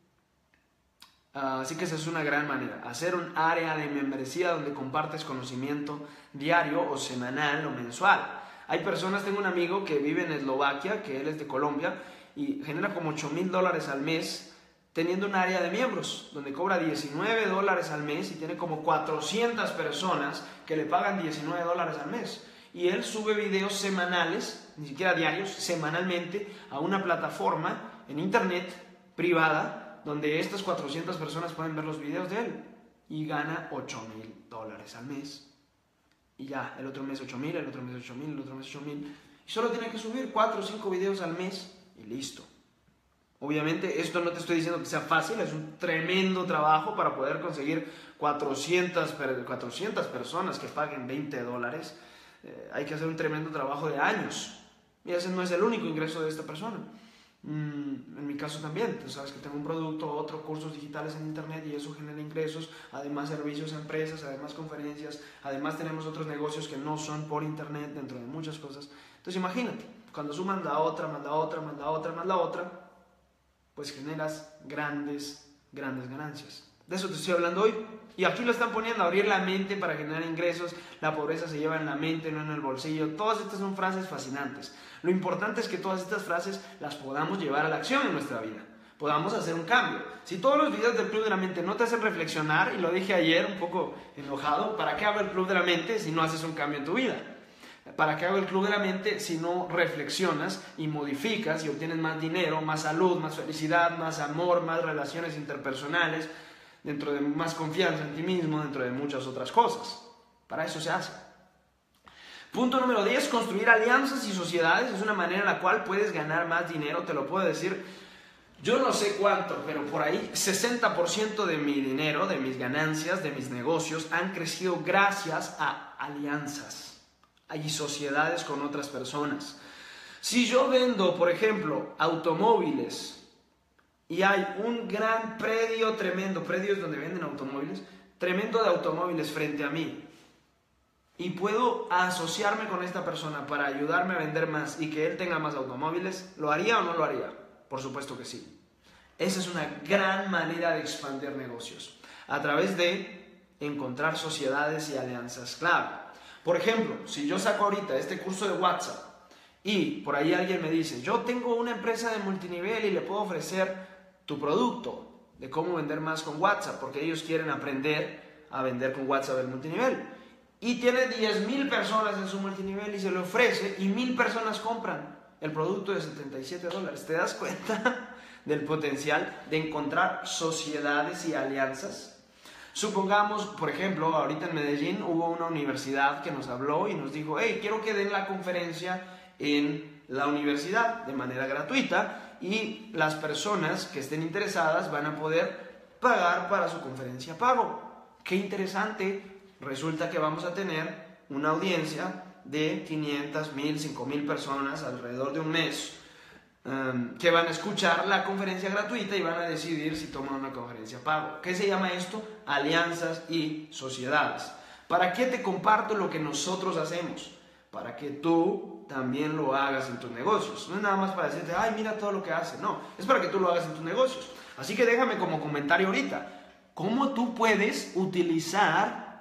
Uh, así que esa es una gran manera. Hacer un área de membresía donde compartes conocimiento diario o semanal o mensual. Hay personas, tengo un amigo que vive en Eslovaquia, que él es de Colombia, y genera como ocho mil dólares al mes teniendo un área de miembros, donde cobra diecinueve dólares al mes y tiene como cuatrocientas personas que le pagan diecinueve dólares al mes. Y él sube videos semanales, ni siquiera diarios, semanalmente, a una plataforma en internet privada, donde estas cuatrocientas personas pueden ver los videos de él. Y gana ocho mil dólares al mes. Y ya, el otro mes ocho mil, el otro mes ocho mil, el otro mes ocho mil. Y solo tiene que subir cuatro o cinco videos al mes y listo. Obviamente esto no te estoy diciendo que sea fácil, es un tremendo trabajo para poder conseguir cuatrocientas, cuatrocientas personas que paguen veinte dólares. Eh, hay que hacer un tremendo trabajo de años. Y ese no es el único ingreso de esta persona. En mi caso también, tú sabes que tengo un producto, otro, cursos digitales en internet y eso genera ingresos, además servicios a empresas, además conferencias, además tenemos otros negocios que no son por internet dentro de muchas cosas. Entonces imagínate, cuando suman la otra, más la otra, más la otra, más la otra, pues generas grandes, grandes ganancias. De eso te estoy hablando hoy. Y aquí lo están poniendo, abrir la mente para generar ingresos, la pobreza se lleva en la mente, no en el bolsillo. Todas estas son frases fascinantes. Lo importante es que todas estas frases las podamos llevar a la acción en nuestra vida. Podamos hacer un cambio. Si todos los videos del Club de la Mente no te hacen reflexionar, y lo dije ayer un poco enojado, ¿para qué hago el Club de la Mente si no haces un cambio en tu vida? ¿Para qué hago el Club de la Mente si no reflexionas y modificas y obtienes más dinero, más salud, más felicidad, más amor, más relaciones interpersonales, dentro de más confianza en ti mismo, dentro de muchas otras cosas? Para eso se hace. Punto número diez, construir alianzas y sociedades es una manera en la cual puedes ganar más dinero. Te lo puedo decir, yo no sé cuánto, pero por ahí sesenta por ciento de mi dinero, de mis ganancias, de mis negocios han crecido gracias a alianzas y sociedades con otras personas. Si yo vendo, por ejemplo, automóviles y hay un gran predio tremendo, predios donde venden automóviles, tremendo de automóviles frente a mí, y puedo asociarme con esta persona para ayudarme a vender más y que él tenga más automóviles, ¿lo haría o no lo haría? Por supuesto que sí. Esa es una gran manera de expandir negocios, a través de encontrar sociedades y alianzas clave. Por ejemplo, si yo saco ahorita este curso de WhatsApp y por ahí alguien me dice, yo tengo una empresa de multinivel y le puedo ofrecer tu producto de cómo vender más con WhatsApp, porque ellos quieren aprender a vender con WhatsApp el multinivel. Y tiene diez mil personas en su multinivel y se lo ofrece y mil personas compran el producto de setenta y siete dólares. ¿Te das cuenta del potencial de encontrar sociedades y alianzas? Supongamos, por ejemplo, ahorita en Medellín hubo una universidad que nos habló y nos dijo, hey, quiero que den la conferencia en la universidad de manera gratuita y las personas que estén interesadas van a poder pagar para su conferencia pago. ¡Qué interesante! Resulta que vamos a tener una audiencia de quinientas, mil, cinco mil personas alrededor de un mes um, que van a escuchar la conferencia gratuita y van a decidir si toman una conferencia pago. ¿Qué se llama esto? Alianzas y sociedades. ¿Para qué te comparto lo que nosotros hacemos? Para que tú también lo hagas en tus negocios. No es nada más para decirte, ay, mira todo lo que hace. No, es para que tú lo hagas en tus negocios. Así que déjame como comentario ahorita, ¿cómo tú puedes utilizar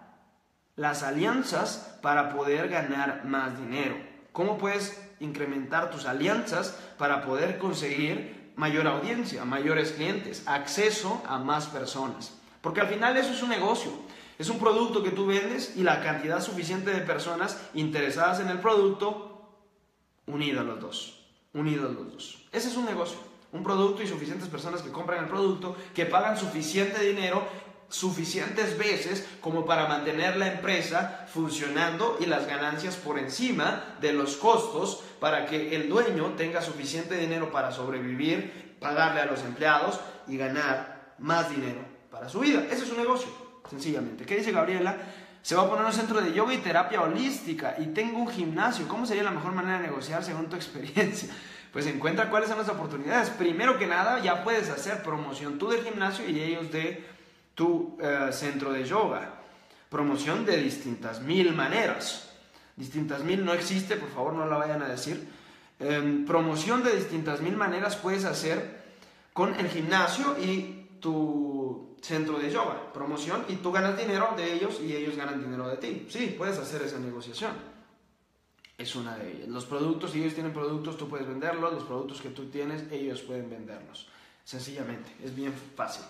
las alianzas para poder ganar más dinero? ¿Cómo puedes incrementar tus alianzas para poder conseguir mayor audiencia, mayores clientes, acceso a más personas? Porque al final eso es un negocio, es un producto que tú vendes y la cantidad suficiente de personas interesadas en el producto, unidos los dos, unidos los dos. Ese es un negocio, un producto y suficientes personas que compran el producto, que pagan suficiente dinero suficientes veces como para mantener la empresa funcionando y las ganancias por encima de los costos para que el dueño tenga suficiente dinero para sobrevivir, pagarle a los empleados y ganar más dinero para su vida. Ese es un negocio, sencillamente. ¿Qué dice Gabriela? Se va a poner un centro de yoga y terapia holística y tengo un gimnasio. ¿Cómo sería la mejor manera de negociar según tu experiencia? Pues encuentra cuáles son las oportunidades. Primero que nada, ya puedes hacer promoción tú del gimnasio y ellos de tu uh, centro de yoga. Promoción de distintas mil maneras. Distintas mil no existe, por favor no la vayan a decir. Eh, promoción de distintas mil maneras puedes hacer con el gimnasio y tu centro de yoga. Promoción y tú ganas dinero de ellos y ellos ganan dinero de ti. Sí, puedes hacer esa negociación. Es una de ellas. Los productos, si ellos tienen productos, tú puedes venderlos. Los productos que tú tienes, ellos pueden venderlos. Sencillamente, es bien fácil.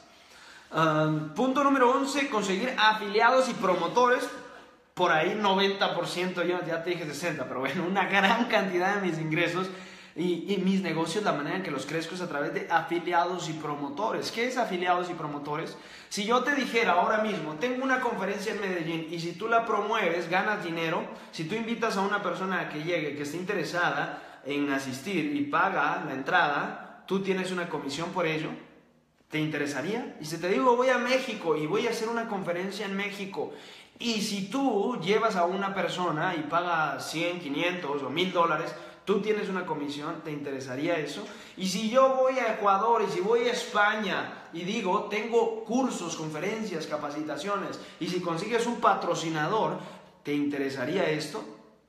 Um, punto número once, conseguir afiliados y promotores. Por ahí noventa por ciento, yo ya te dije sesenta, pero bueno, una gran cantidad de mis ingresos y, y mis negocios, la manera en que los crezco es a través de afiliados y promotores. ¿Qué es afiliados y promotores? Si yo te dijera ahora mismo, tengo una conferencia en Medellín y si tú la promueves, ganas dinero. Si tú invitas a una persona a que llegue, que esté interesada en asistir y paga la entrada, tú tienes una comisión por ello. ¿Te interesaría? Y si te digo, voy a México y voy a hacer una conferencia en México, y si tú llevas a una persona y paga cien, quinientos o mil dólares, Tú tienes una comisión, ¿te interesaría eso? Y si yo voy a Ecuador y si voy a España y digo, tengo cursos, conferencias, capacitaciones, y si consigues un patrocinador, ¿te interesaría esto?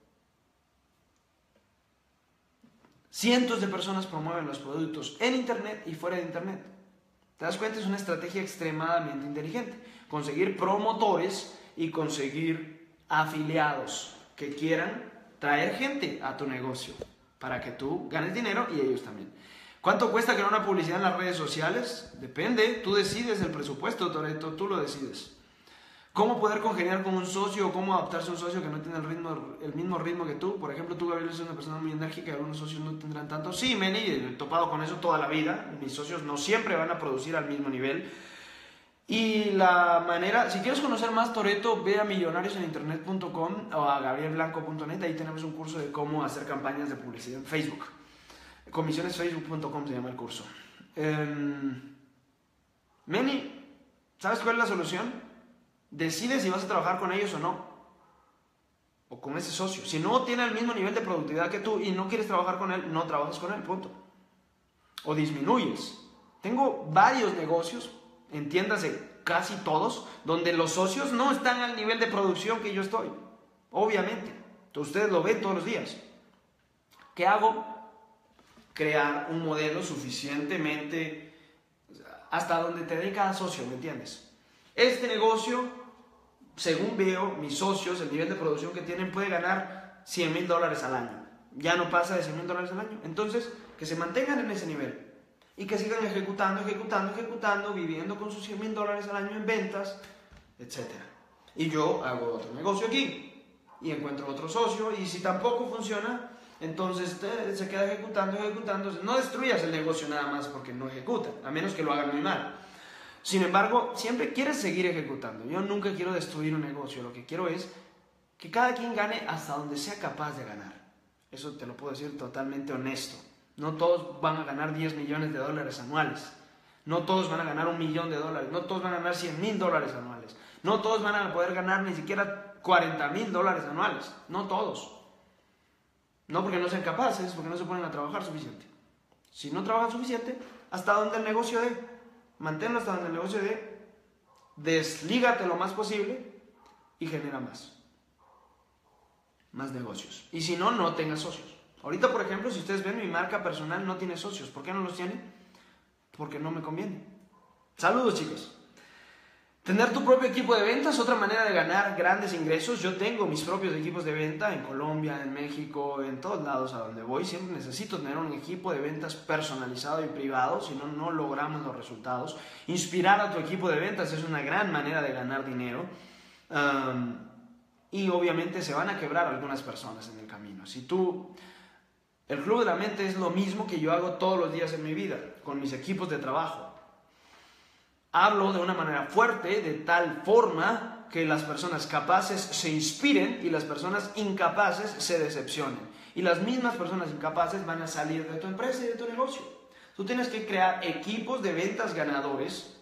Cientos de personas promueven los productos en Internet y fuera de Internet. ¿Te das cuenta? Es una estrategia extremadamente inteligente. Conseguir promotores y conseguir afiliados que quieran traer gente a tu negocio para que tú ganes dinero y ellos también. ¿Cuánto cuesta crear una publicidad en las redes sociales? Depende, tú decides el presupuesto, Toretto, tú lo decides. ¿Cómo poder congeniar con un socio o cómo adaptarse a un socio que no tiene el, ritmo, el mismo ritmo que tú? Por ejemplo, tú, Gabriel, eres una persona muy enérgica y algunos socios no tendrán tanto. Sí, Meni, he topado con eso toda la vida. Mis socios no siempre van a producir al mismo nivel. Y la manera, si quieres conocer más, Toretto, ve a millonarios en internet punto com o a gabriel blanco punto net. Ahí tenemos un curso de cómo hacer campañas de publicidad en Facebook. comisiones facebook punto com se llama el curso. Um, Meni, ¿sabes cuál es la solución? Decide si vas a trabajar con ellos o no. O con ese socio. Si no tiene el mismo nivel de productividad que tú y no quieres trabajar con él, no trabajas con él, punto. O disminuyes. Tengo varios negocios, entiéndase, casi todos, donde los socios no están al nivel de producción que yo estoy. Obviamente. Ustedes lo ven todos los días. ¿Qué hago? Crear un modelo suficientemente hasta donde te dé cada socio, ¿me entiendes? Este negocio, según veo, mis socios, el nivel de producción que tienen puede ganar cien mil dólares al año. Ya no pasa de cien mil dólares al año. Entonces, que se mantengan en ese nivel y que sigan ejecutando, ejecutando, ejecutando, viviendo con sus cien mil dólares al año en ventas, etcétera. Y yo hago otro negocio aquí y encuentro otro socio, y si tampoco funciona, entonces te, se queda ejecutando, ejecutando. No destruyas el negocio nada más porque no ejecuta, a menos que lo hagan muy mal. Sin embargo, siempre quieres seguir ejecutando. Yo nunca quiero destruir un negocio. Lo que quiero es que cada quien gane hasta donde sea capaz de ganar. Eso te lo puedo decir totalmente honesto. No todos van a ganar diez millones de dólares anuales. No todos van a ganar un millón de dólares. No todos van a ganar cien mil dólares anuales. No todos van a poder ganar ni siquiera cuarenta mil dólares anuales. No todos. No porque no sean capaces, porque no se ponen a trabajar suficiente. Si no trabajan suficiente, hasta donde el negocio dé. Manténlo hasta donde el negocio dé, deslígate lo más posible y genera más. Más negocios. Y si no, no tengas socios. Ahorita, por ejemplo, si ustedes ven, mi marca personal no tiene socios. ¿Por qué no los tiene? Porque no me conviene. Saludos, chicos. Tener tu propio equipo de ventas es otra manera de ganar grandes ingresos. Yo tengo mis propios equipos de venta en Colombia, en México, en todos lados a donde voy. Siempre necesito tener un equipo de ventas personalizado y privado, si no, no logramos los resultados. Inspirar a tu equipo de ventas es una gran manera de ganar dinero. Um, y obviamente se van a quebrar algunas personas en el camino. Si tú... El Club de la Mente es lo mismo que yo hago todos los días en mi vida, con mis equipos de trabajo. Hablo de una manera fuerte, de tal forma que las personas capaces se inspiren y las personas incapaces se decepcionen. Y las mismas personas incapaces van a salir de tu empresa y de tu negocio. Tú tienes que crear equipos de ventas ganadores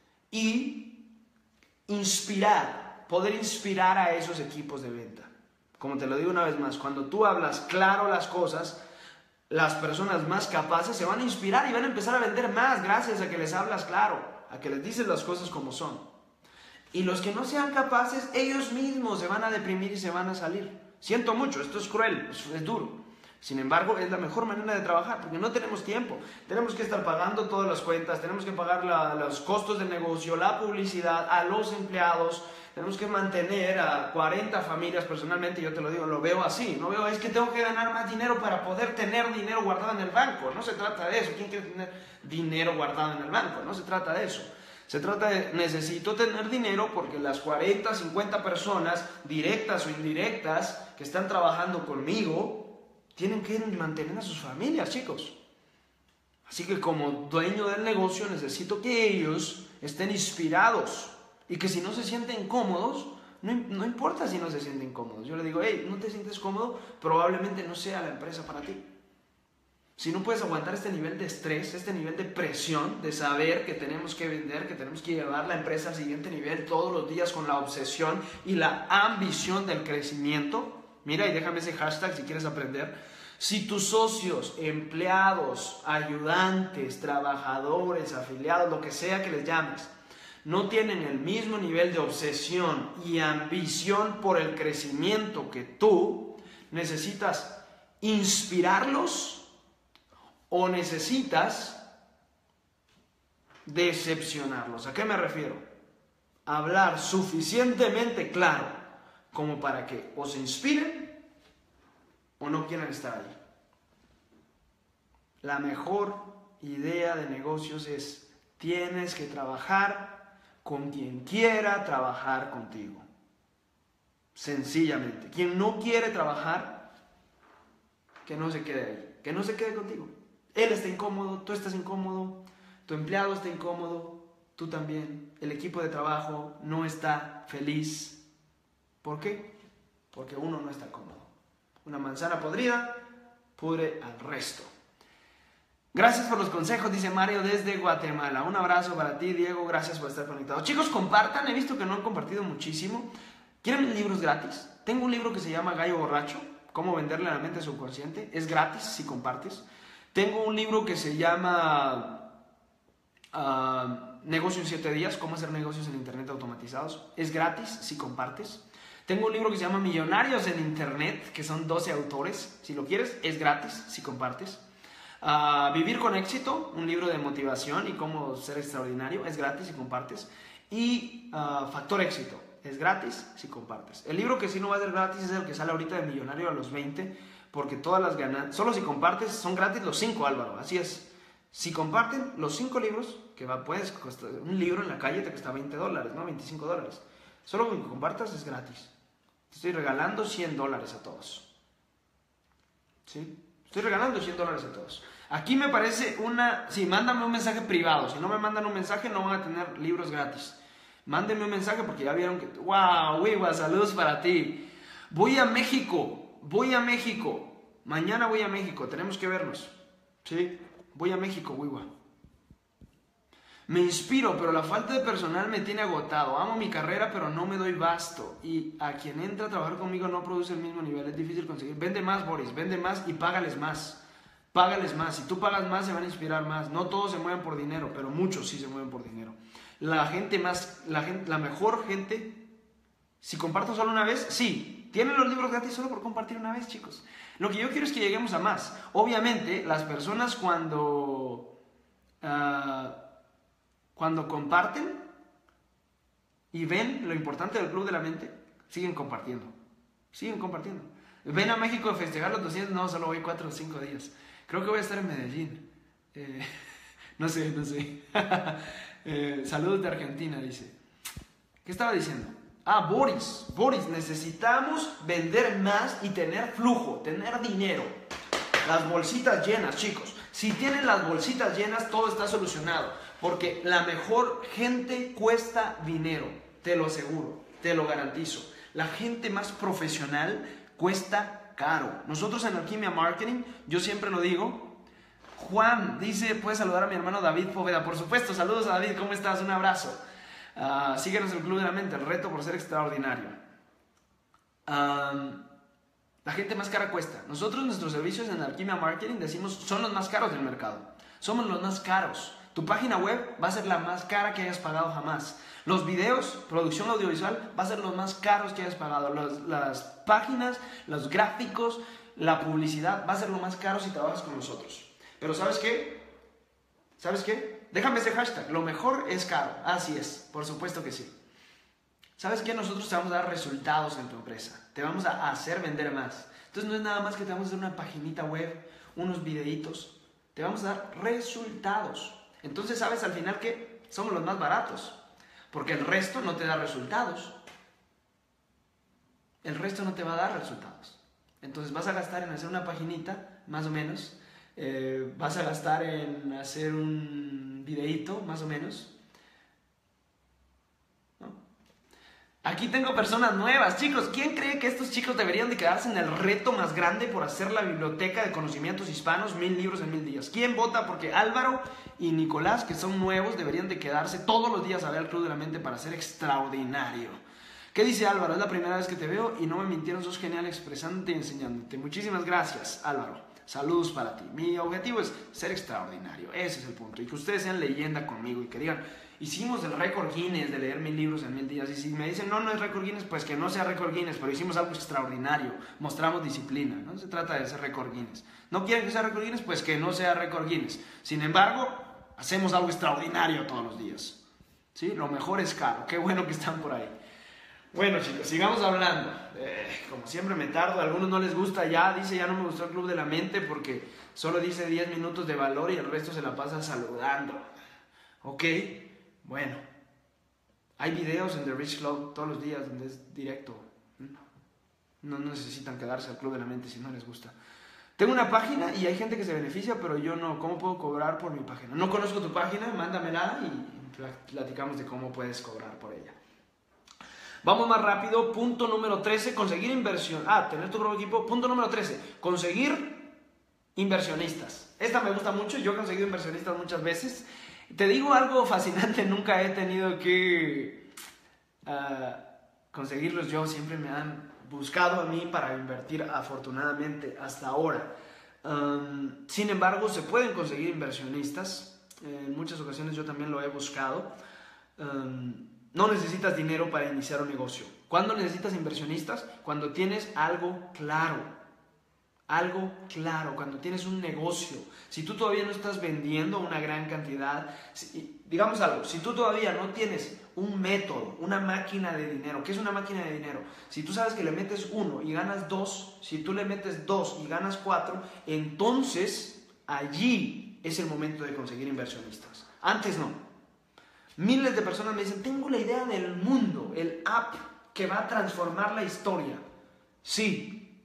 y inspirar, poder inspirar a esos equipos de venta. Como te lo digo una vez más, cuando tú hablas claro las cosas, las personas más capaces se van a inspirar y van a empezar a vender más gracias a que les hablas claro, a que les dices las cosas como son. Y los que no sean capaces, ellos mismos se van a deprimir y se van a salir. Siento mucho, esto es cruel, es, es duro. Sin embargo, es la mejor manera de trabajar, porque no tenemos tiempo. Tenemos que estar pagando todas las cuentas, tenemos que pagar la, los costos del negocio, la publicidad, a los empleados. Tenemos que mantener a cuarenta familias. Personalmente, yo te lo digo, lo veo así. No veo, es que tengo que ganar más dinero para poder tener dinero guardado en el banco. No se trata de eso. ¿Quién quiere tener dinero guardado en el banco? No se trata de eso. Se trata de, necesito tener dinero porque las cuarenta, cincuenta personas, directas o indirectas, que están trabajando conmigo, tienen que mantener a sus familias, chicos. Así que como dueño del negocio, necesito que ellos estén inspirados. Y que si no se sienten cómodos, no, no importa si no se sienten cómodos. Yo le digo, hey, ¿no te sientes cómodo? Probablemente no sea la empresa para ti. Si no puedes aguantar este nivel de estrés, este nivel de presión, de saber que tenemos que vender, que tenemos que llevar la empresa al siguiente nivel todos los días con la obsesión y la ambición del crecimiento. Mira, y déjame ese hashtag si quieres aprender. Si tus socios, empleados, ayudantes, trabajadores, afiliados, lo que sea que les llames, no tienen el mismo nivel de obsesión y ambición por el crecimiento que tú, necesitas inspirarlos o necesitas decepcionarlos. ¿A qué me refiero? Hablar suficientemente claro como para que o se inspiren o no quieran estar ahí. La mejor idea de negocios es: tienes que trabajar con quien quiera trabajar contigo. Sencillamente. Quien no quiere trabajar, que no se quede ahí, que no se quede contigo. Él está incómodo, tú estás incómodo, tu empleado está incómodo, tú también. El equipo de trabajo no está feliz. ¿Por qué? Porque uno no está cómodo. Una manzana podrida pudre al resto. Gracias por los consejos, dice Mario desde Guatemala. Un abrazo para ti, Diego. Gracias por estar conectado. Chicos, compartan. He visto que no han compartido muchísimo. ¿Quieren libros gratis? Tengo un libro que se llama Gallo Borracho, cómo venderle a la mente subconsciente. Es gratis si compartes. Tengo un libro que se llama uh, Negocio en siete días, cómo hacer negocios en internet automatizados. Es gratis si compartes. Tengo un libro que se llama Millonarios en Internet, que son doce autores. Si lo quieres, es gratis si compartes. Uh, Vivir con éxito, un libro de motivación y cómo ser extraordinario, es gratis si compartes. Y uh, Factor éxito, es gratis si compartes. El libro que sí no va a ser gratis es el que sale ahorita de Millonario a los veinte, porque todas las ganancias, solo si compartes, son gratis los cinco, Álvaro, así es. Si comparten los cinco libros, que va, puedes costar, un libro en la calle te cuesta veinte dólares, ¿no? veinticinco dólares. Solo que compartas es gratis. Te estoy regalando cien dólares a todos. ¿Sí? Estoy regalando cien dólares a todos. Aquí me parece una... Sí, mándame un mensaje privado. Si no me mandan un mensaje, no van a tener libros gratis. Mándenme un mensaje porque ya vieron que... ¡Wow! Wiwa, saludos para ti. Voy a México. Voy a México. Mañana voy a México. Tenemos que vernos. ¿Sí? Voy a México, Wiwa. Me inspiro, pero la falta de personal me tiene agotado. Amo mi carrera, pero no me doy basto. Y a quien entra a trabajar conmigo no produce el mismo nivel. Es difícil conseguir. Vende más, Boris. Vende más y págales más. Págales más. Si tú pagas más, se van a inspirar más. No todos se mueven por dinero, pero muchos sí se mueven por dinero. La gente más, la, gente, la mejor gente, si comparto solo una vez, sí. Tienen los libros gratis solo por compartir una vez, chicos. Lo que yo quiero es que lleguemos a más. Obviamente, las personas cuando... Uh, Cuando comparten y ven lo importante del Club de la Mente, siguen compartiendo. Siguen compartiendo. Ven a México a festejar los doscientos, no, solo voy cuatro o cinco días. Creo que voy a estar en Medellín. Eh, no sé, no sé. eh, saludos de Argentina, dice. ¿Qué estaba diciendo? Ah, Boris. Boris, necesitamos vender más y tener flujo, tener dinero. Las bolsitas llenas, chicos. Si tienen las bolsitas llenas, todo está solucionado. Porque la mejor gente cuesta dinero, te lo aseguro, te lo garantizo. La gente más profesional cuesta caro. Nosotros en Alquimia Marketing, yo siempre lo digo. Juan dice, puedes saludar a mi hermano David Poveda. Por supuesto, saludos a David, ¿cómo estás? Un abrazo. Uh, síguenos en el Club de la Mente, el reto por ser extraordinario. Um, la gente más cara cuesta. Nosotros nuestros servicios en Alquimia Marketing decimos, son los más caros del mercado. Somos los más caros. Tu página web va a ser la más cara que hayas pagado jamás. Los videos, producción audiovisual, va a ser los más caros que hayas pagado. Los, las páginas, los gráficos, la publicidad, va a ser lo más caro si trabajas con nosotros. Pero ¿sabes qué? ¿Sabes qué? Déjame ese hashtag. Lo mejor es caro. Así es. Por supuesto que sí. ¿Sabes qué? Nosotros te vamos a dar resultados en tu empresa. Te vamos a hacer vender más. Entonces no es nada más que te vamos a dar una paginita web, unos videitos. Te vamos a dar resultados. Entonces, ¿sabes al final que somos los más baratos? Porque el resto no te da resultados. El resto no te va a dar resultados. Entonces vas a gastar en hacer una paginita, más o menos. Eh, vas a gastar en hacer un videíto, más o menos. ¿No? Aquí tengo personas nuevas. Chicos, ¿quién cree que estos chicos deberían de quedarse en el reto más grande por hacer la biblioteca de conocimientos hispanos, mil libros en mil días? ¿Quién vota? Porque Álvaro y Nicolás, que son nuevos, deberían de quedarse todos los días a ver el Club de la Mente para ser extraordinario. ¿Qué dice Álvaro? Es la primera vez que te veo y no me mintieron, sos genial expresándote y enseñándote. Muchísimas gracias, Álvaro. Saludos para ti. Mi objetivo es ser extraordinario. Ese es el punto. Y que ustedes sean leyenda conmigo y que digan, hicimos el récord Guinness de leer mil libros en mil días. Y si me dicen, no, no es récord Guinness, pues que no sea récord Guinness, pero hicimos algo extraordinario. Mostramos disciplina. No se trata de ser récord Guinness. ¿No quieren que sea récord Guinness? Pues que no sea récord Guinness. Sin embargo, hacemos algo extraordinario todos los días. ¿Sí? Lo mejor es caro. Qué bueno que están por ahí. Bueno, chicos, sigamos hablando. Eh, como siempre me tardo, a algunos no les gusta ya, dice ya no me gustó el Club de la Mente porque solo dice diez minutos de valor y el resto se la pasan saludando. Ok, bueno. Hay videos en The Rich Club todos los días donde es directo. No necesitan quedarse al Club de la Mente si no les gusta. Tengo una página y hay gente que se beneficia, pero yo no. ¿Cómo puedo cobrar por mi página? No conozco tu página, mándamela y platicamos de cómo puedes cobrar por ella. Vamos más rápido. Punto número trece, conseguir inversión. Ah, tener tu propio equipo. Punto número trece, conseguir inversionistas. Esta me gusta mucho. Yo he conseguido inversionistas muchas veces. Te digo algo fascinante. Nunca he tenido que uh, conseguirlos yo. Siempre me han buscado a mí para invertir, afortunadamente, hasta ahora. Um, sin embargo, se pueden conseguir inversionistas. En muchas ocasiones yo también lo he buscado. Um, No necesitas dinero para iniciar un negocio. ¿Cuándo necesitas inversionistas? Cuando tienes algo claro. Algo claro, cuando tienes un negocio. Si tú todavía no estás vendiendo una gran cantidad, si, digamos algo, si tú todavía no tienes un método, una máquina de dinero. ¿Qué es una máquina de dinero? Si tú sabes que le metes uno y ganas dos, si tú le metes dos y ganas cuatro, entonces allí es el momento de conseguir inversionistas. Antes no. Miles de personas me dicen, tengo la idea del mundo, el app que va a transformar la historia. Sí,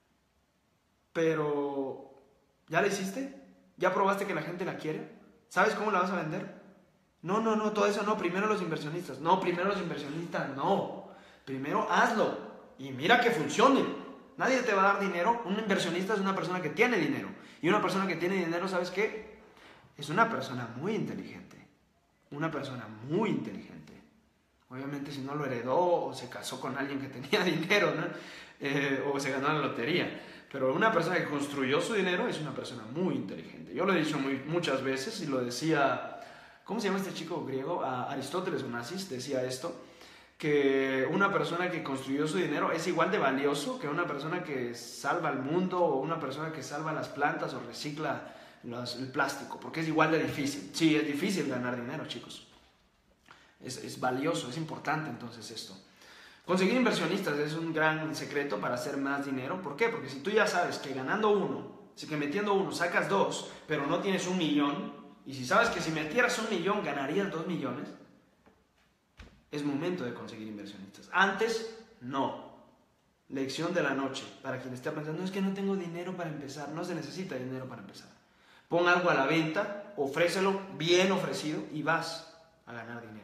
pero ¿ya la hiciste? ¿Ya probaste que la gente la quiere? ¿Sabes cómo la vas a vender? No, no, no, todo eso no, primero los inversionistas. No, primero los inversionistas, no. Primero hazlo y mira que funcione. Nadie te va a dar dinero. Un inversionista es una persona que tiene dinero. Y una persona que tiene dinero, ¿sabes qué? Es una persona muy inteligente. Una persona muy inteligente. Obviamente si no lo heredó o se casó con alguien que tenía dinero, ¿no? eh, o se ganó la lotería. Pero una persona que construyó su dinero es una persona muy inteligente. Yo lo he dicho muy, muchas veces y lo decía, ¿cómo se llama este chico griego? Uh, Aristóteles Onassis decía esto, que una persona que construyó su dinero es igual de valioso que una persona que salva al mundo o una persona que salva las plantas o recicla Los, el plástico, porque es igual de difícil. Sí, es difícil ganar dinero, chicos. Es, es valioso, es importante entonces esto. Conseguir inversionistas es un gran secreto para hacer más dinero. ¿Por qué? Porque si tú ya sabes que ganando uno, si que metiendo uno sacas dos, pero no tienes un millón, y si sabes que si metieras un millón ganarías dos millones, es momento de conseguir inversionistas. Antes, no. Lección de la noche, para quien esté pensando, no, es que no tengo dinero para empezar. No se necesita dinero para empezar. Pon algo a la venta, ofrécelo bien ofrecido y vas a ganar dinero.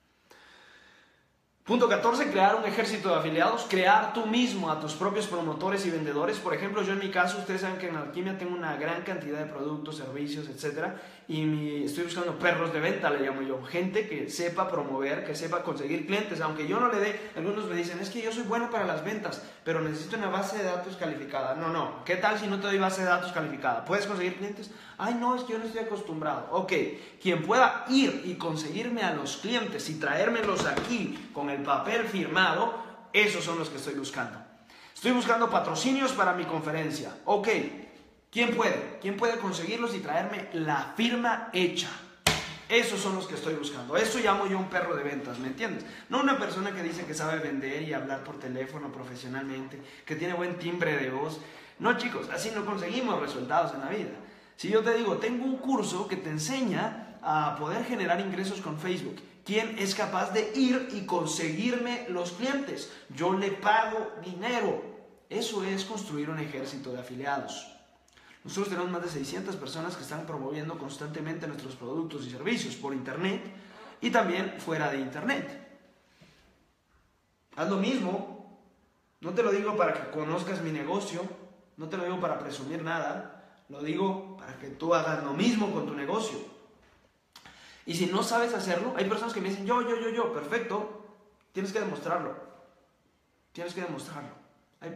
Punto catorce, crear un ejército de afiliados, crear tú mismo a tus propios promotores y vendedores. Por ejemplo, yo en mi caso, ustedes saben que en Alquimia tengo una gran cantidad de productos, servicios, etcétera. Y mi, estoy buscando perros de venta, le llamo yo. Gente que sepa promover, que sepa conseguir clientes. Aunque yo no le dé, algunos me dicen, es que yo soy bueno para las ventas, pero necesito una base de datos calificada. No, no. ¿Qué tal si no te doy base de datos calificada? ¿Puedes conseguir clientes? Ay, no, es que yo no estoy acostumbrado. Ok, quien pueda ir y conseguirme a los clientes y traérmelos aquí con el papel firmado, esos son los que estoy buscando. Estoy buscando patrocinios para mi conferencia. Ok, ¿quién puede? ¿Quién puede conseguirlos y traerme la firma hecha? Esos son los que estoy buscando. Eso llamo yo un perro de ventas, ¿me entiendes? No una persona que dice que sabe vender y hablar por teléfono profesionalmente, que tiene buen timbre de voz. No, chicos, así no conseguimos resultados en la vida. Si yo te digo, tengo un curso que te enseña a poder generar ingresos con Facebook, ¿quién es capaz de ir y conseguirme los clientes? Yo le pago dinero. Eso es construir un ejército de afiliados. Nosotros tenemos más de seiscientas personas que están promoviendo constantemente nuestros productos y servicios por internet y también fuera de internet. Haz lo mismo. No te lo digo para que conozcas mi negocio, no te lo digo para presumir nada. Lo digo para que tú hagas lo mismo con tu negocio. Y si no sabes hacerlo, hay personas que me dicen, yo, yo, yo, yo, perfecto. Tienes que demostrarlo. Tienes que demostrarlo. Hay,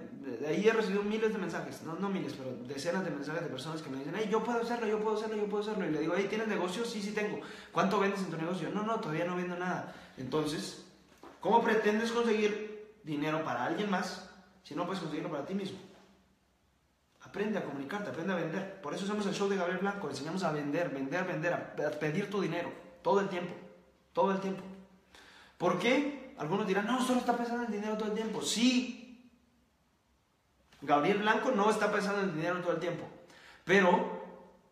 ahí he recibido miles de mensajes, no, no miles, pero decenas de mensajes de personas que me dicen, hey, yo puedo hacerlo, yo puedo hacerlo, yo puedo hacerlo. Y le digo, hey, ¿tienes negocio? Sí, sí tengo. ¿Cuánto vendes en tu negocio? No, no, todavía no vendo nada. Entonces, ¿cómo pretendes conseguir dinero para alguien más si no puedes conseguirlo para ti mismo? Aprende a comunicarte, aprende a vender. Por eso hacemos el show de Gabriel Blanco, le enseñamos a vender, vender, vender, a pedir tu dinero, todo el tiempo, todo el tiempo. ¿Por qué? Algunos dirán, no, solo está pensando en dinero todo el tiempo. Sí, Gabriel Blanco no está pensando en dinero todo el tiempo, pero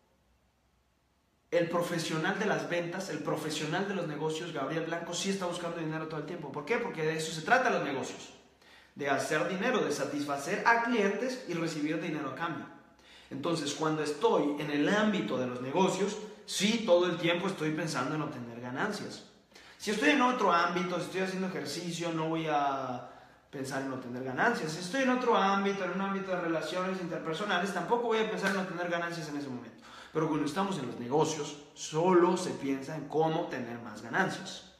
el profesional de las ventas, el profesional de los negocios, Gabriel Blanco, sí está buscando dinero todo el tiempo. ¿Por qué? Porque de eso se trata los negocios, de hacer dinero, de satisfacer a clientes y recibir dinero a cambio. Entonces, cuando estoy en el ámbito de los negocios, sí, todo el tiempo estoy pensando en obtener ganancias. Si estoy en otro ámbito, si estoy haciendo ejercicio, no voy a pensar en obtener ganancias. Si estoy en otro ámbito, en un ámbito de relaciones interpersonales, tampoco voy a pensar en obtener ganancias en ese momento. Pero cuando estamos en los negocios, solo se piensa en cómo tener más ganancias.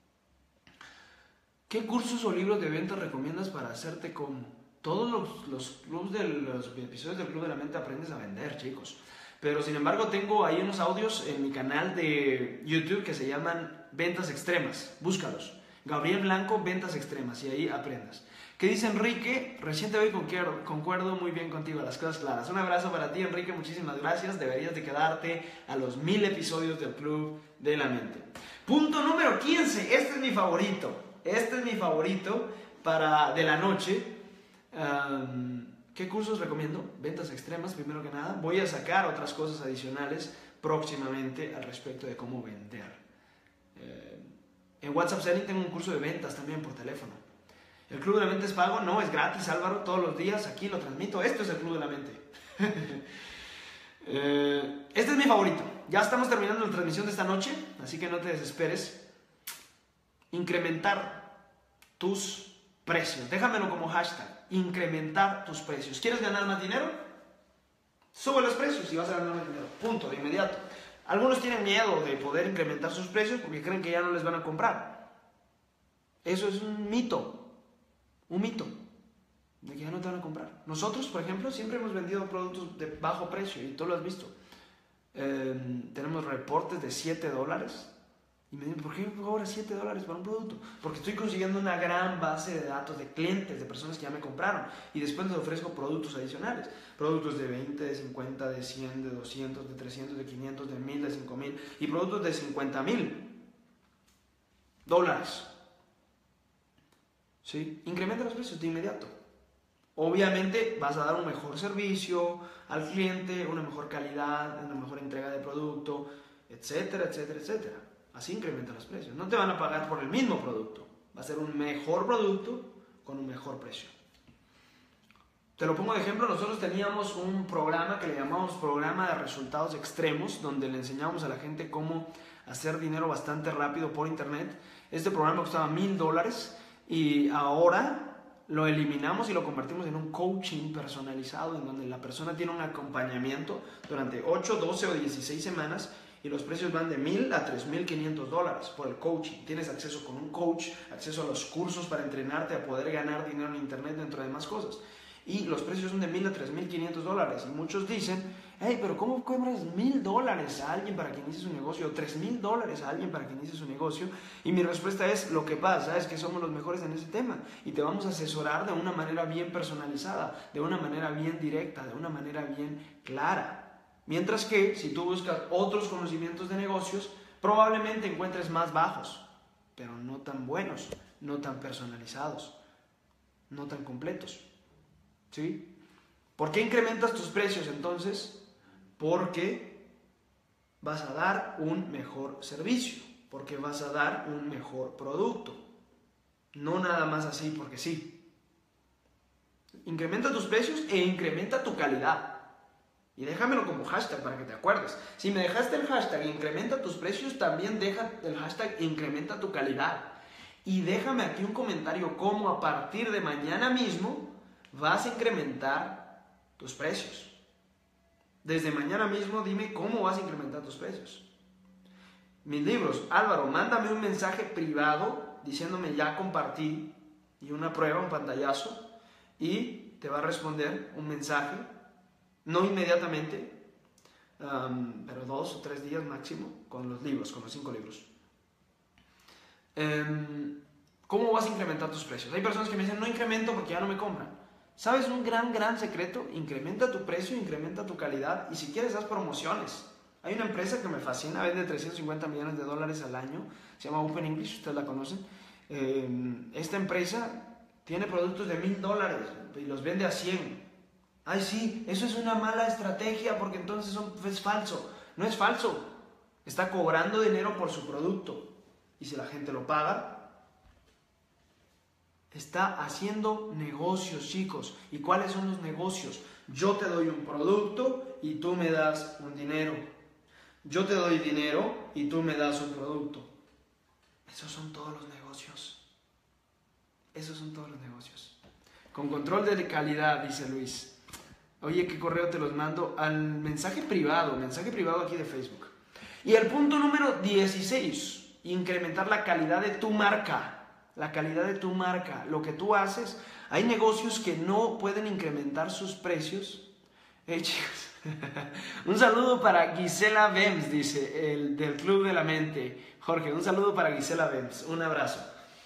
¿Qué cursos o libros de ventas recomiendas para hacerte como? Todos los, los, clubs de, los episodios del Club de la Mente aprendes a vender, chicos. Pero sin embargo tengo ahí unos audios en mi canal de YouTube que se llaman Ventas Extremas. Búscalos. Gabriel Blanco, Ventas Extremas, y ahí aprendas. ¿Qué dice Enrique? Recién te voy, concuerdo, concuerdo muy bien contigo, las cosas claras. Un abrazo para ti, Enrique, muchísimas gracias. Deberías de quedarte a los mil episodios del Club de la Mente. Punto número quince. Este es mi favorito. Este es mi favorito para de la noche. Um, ¿Qué cursos recomiendo? Ventas extremas, primero que nada. Voy a sacar otras cosas adicionales próximamente al respecto de cómo vender. Eh, en WhatsApp Selling tengo un curso de ventas también por teléfono. ¿El Club de la Mente es pago? No, es gratis, Álvaro. Todos los días aquí lo transmito. Esto es el Club de la Mente. eh, este es mi favorito. Ya estamos terminando la transmisión de esta noche, así que no te desesperes. Incrementar tus precios. Déjamelo como hashtag. Incrementar tus precios. ¿Quieres ganar más dinero? Sube los precios y vas a ganar más dinero. Punto, de inmediato. Algunos tienen miedo de poder incrementar sus precios porque creen que ya no les van a comprar. Eso es un mito. Un mito. De que ya no te van a comprar. Nosotros, por ejemplo, siempre hemos vendido productos de bajo precio y tú lo has visto. Eh, tenemos reportes de siete dólares. Y me dicen, ¿por qué me cobras siete dólares para un producto? Porque estoy consiguiendo una gran base de datos de clientes, de personas que ya me compraron. Y después les ofrezco productos adicionales. Productos de veinte, de cincuenta, de cien, de doscientos, de trescientos, de quinientos, de mil, de cinco mil. Y productos de cincuenta mil dólares. ¿Sí? Incrementa los precios de inmediato. Obviamente vas a dar un mejor servicio al cliente, una mejor calidad, una mejor entrega de producto, etcétera, etcétera, etcétera. Así incrementan los precios. No te van a pagar por el mismo producto. Va a ser un mejor producto con un mejor precio. Te lo pongo de ejemplo. Nosotros teníamos un programa que le llamamos programa de resultados extremos, donde le enseñábamos a la gente cómo hacer dinero bastante rápido por internet. Este programa costaba mil dólares y ahora lo eliminamos y lo convertimos en un coaching personalizado, en donde la persona tiene un acompañamiento durante ocho, doce o dieciséis semanas. Y los precios van de mil a tres mil quinientos dólares por el coaching. Tienes acceso con un coach, acceso a los cursos para entrenarte a poder ganar dinero en internet, dentro de más cosas. Y los precios son de mil a tres mil quinientos dólares. Y muchos dicen, hey, pero ¿cómo cobras mil dólares a alguien para que inicie su negocio? O tres mil dólares a alguien para que inicie su negocio. Y mi respuesta es, lo que pasa es que somos los mejores en ese tema. Y te vamos a asesorar de una manera bien personalizada, de una manera bien directa, de una manera bien clara. Mientras que, si tú buscas otros conocimientos de negocios, probablemente encuentres más bajos, pero no tan buenos, no tan personalizados, no tan completos. ¿Sí? ¿Por qué incrementas tus precios entonces? Porque vas a dar un mejor servicio, porque vas a dar un mejor producto. No nada más así porque sí. Incrementa tus precios e incrementa tu calidad. Y déjamelo como hashtag para que te acuerdes. Si me dejaste el hashtag incrementa tus precios, también deja el hashtag incrementa tu calidad. Y déjame aquí un comentario cómo a partir de mañana mismo vas a incrementar tus precios. Desde mañana mismo dime cómo vas a incrementar tus precios. Mis libros, Álvaro, mándame un mensaje privado diciéndome ya compartí y una prueba, un pantallazo. Y te va a responder un mensaje, no inmediatamente, um, pero dos o tres días máximo, con los libros, con los cinco libros. Um, ¿Cómo vas a incrementar tus precios? Hay personas que me dicen, no incremento porque ya no me compran. ¿Sabes un gran, gran secreto? Incrementa tu precio, incrementa tu calidad y si quieres haz promociones. Hay una empresa que me fascina, vende trescientos cincuenta millones de dólares al año, se llama Open English, ustedes la conocen. Eh, esta empresa tiene productos de mil dólares y los vende a cien. Ay, sí, eso es una mala estrategia porque entonces son, es falso. No es falso, está cobrando dinero por su producto y si la gente lo paga, está haciendo negocios, chicos. ¿Y cuáles son los negocios? Yo te doy un producto y tú me das un dinero. Yo te doy dinero y tú me das un producto. Esos son todos los negocios. Esos son todos los negocios. Con control de calidad, dice Luis. Oye, ¿qué correo te los mando? Al mensaje privado, mensaje privado aquí de Facebook. Y el punto número dieciséis, incrementar la calidad de tu marca. La calidad de tu marca, lo que tú haces. Hay negocios que no pueden incrementar sus precios. Eh, chicos. Un saludo para Gisela Bems, dice el del Club de la Mente. Jorge, un saludo para Gisela Bems. Un abrazo.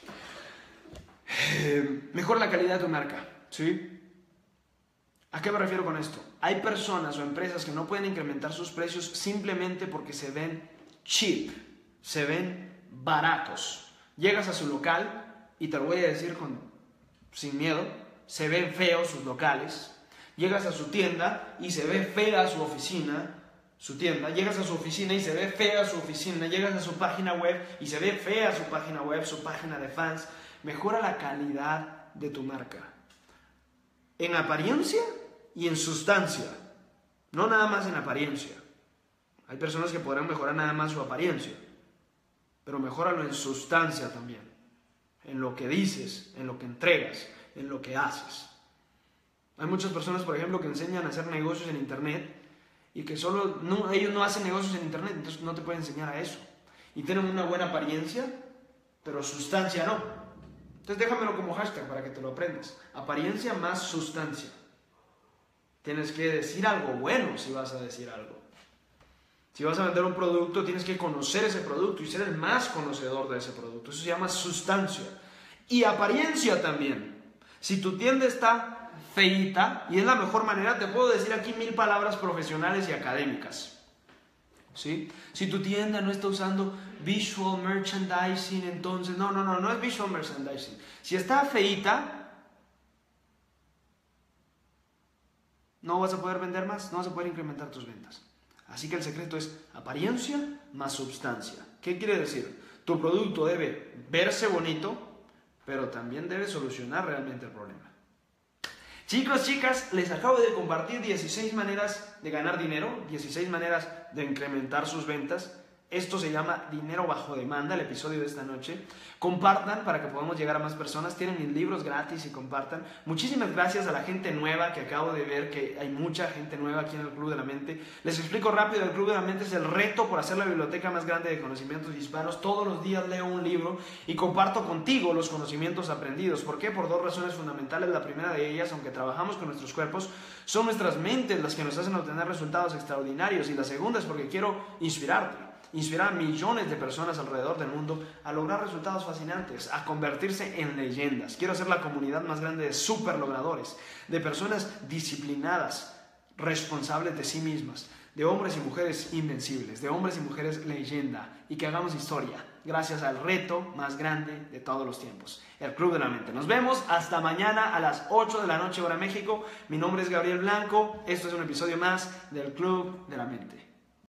Eh, mejor la calidad de tu marca, ¿sí? ¿A qué me refiero con esto? Hay personas o empresas que no pueden incrementar sus precios simplemente porque se ven cheap, se ven baratos. Llegas a su local, y te lo voy a decir con, sin miedo, se ven feos sus locales. Llegas a su tienda y se ve fea su oficina, su tienda. Llegas a su oficina y se ve fea su oficina. Llegas a su página web y se ve fea su página web, su página de fans. Mejora la calidad de tu marca. En apariencia y en sustancia. No nada más en apariencia. Hay personas que podrán mejorar nada más su apariencia. Pero mejóralo en sustancia también. En lo que dices, en lo que entregas, en lo que haces. Hay muchas personas, por ejemplo, que enseñan a hacer negocios en internet y que solo no, ellos no hacen negocios en internet, entonces no te pueden enseñar a eso. Y tienen una buena apariencia, pero sustancia no. Entonces déjamelo como hashtag para que te lo aprendas. Apariencia más sustancia. Tienes que decir algo bueno si vas a decir algo. Si vas a vender un producto, tienes que conocer ese producto y ser el más conocedor de ese producto. Eso se llama sustancia. Y apariencia también. Si tu tienda está feíta, y es la mejor manera, te puedo decir aquí mil palabras profesionales y académicas. ¿Sí? Si tu tienda no está usando visual merchandising, entonces, no, no, no, no es visual merchandising. Si está feíta, no vas a poder vender más, no vas a poder incrementar tus ventas. Así que el secreto es apariencia más sustancia. ¿Qué quiere decir? Tu producto debe verse bonito, pero también debe solucionar realmente el problema. Chicos, chicas, les acabo de compartir dieciséis maneras de ganar dinero, dieciséis maneras de incrementar sus ventas. Esto se llama Dinero Bajo Demanda, el episodio de esta noche. Compartan para que podamos llegar a más personas. Tienen mis libros gratis y compartan. Muchísimas gracias a la gente nueva que acabo de ver, que hay mucha gente nueva aquí en el Club de la Mente. Les explico rápido, el Club de la Mente es el reto por hacer la biblioteca más grande de conocimientos hispanos. Todos los días leo un libro y comparto contigo los conocimientos aprendidos. ¿Por qué? Por dos razones fundamentales. La primera de ellas, aunque trabajamos con nuestros cuerpos, son nuestras mentes las que nos hacen obtener resultados extraordinarios. Y la segunda es porque quiero inspirarte. Inspirar a millones de personas alrededor del mundo a lograr resultados fascinantes, a convertirse en leyendas. Quiero ser la comunidad más grande de super logradores, de personas disciplinadas, responsables de sí mismas, de hombres y mujeres invencibles, de hombres y mujeres leyenda, y que hagamos historia gracias al reto más grande de todos los tiempos, el Club de la Mente. Nos vemos hasta mañana a las ocho de la noche hora México. Mi nombre es Gabriel Blanco. Esto es un episodio más del Club de la Mente.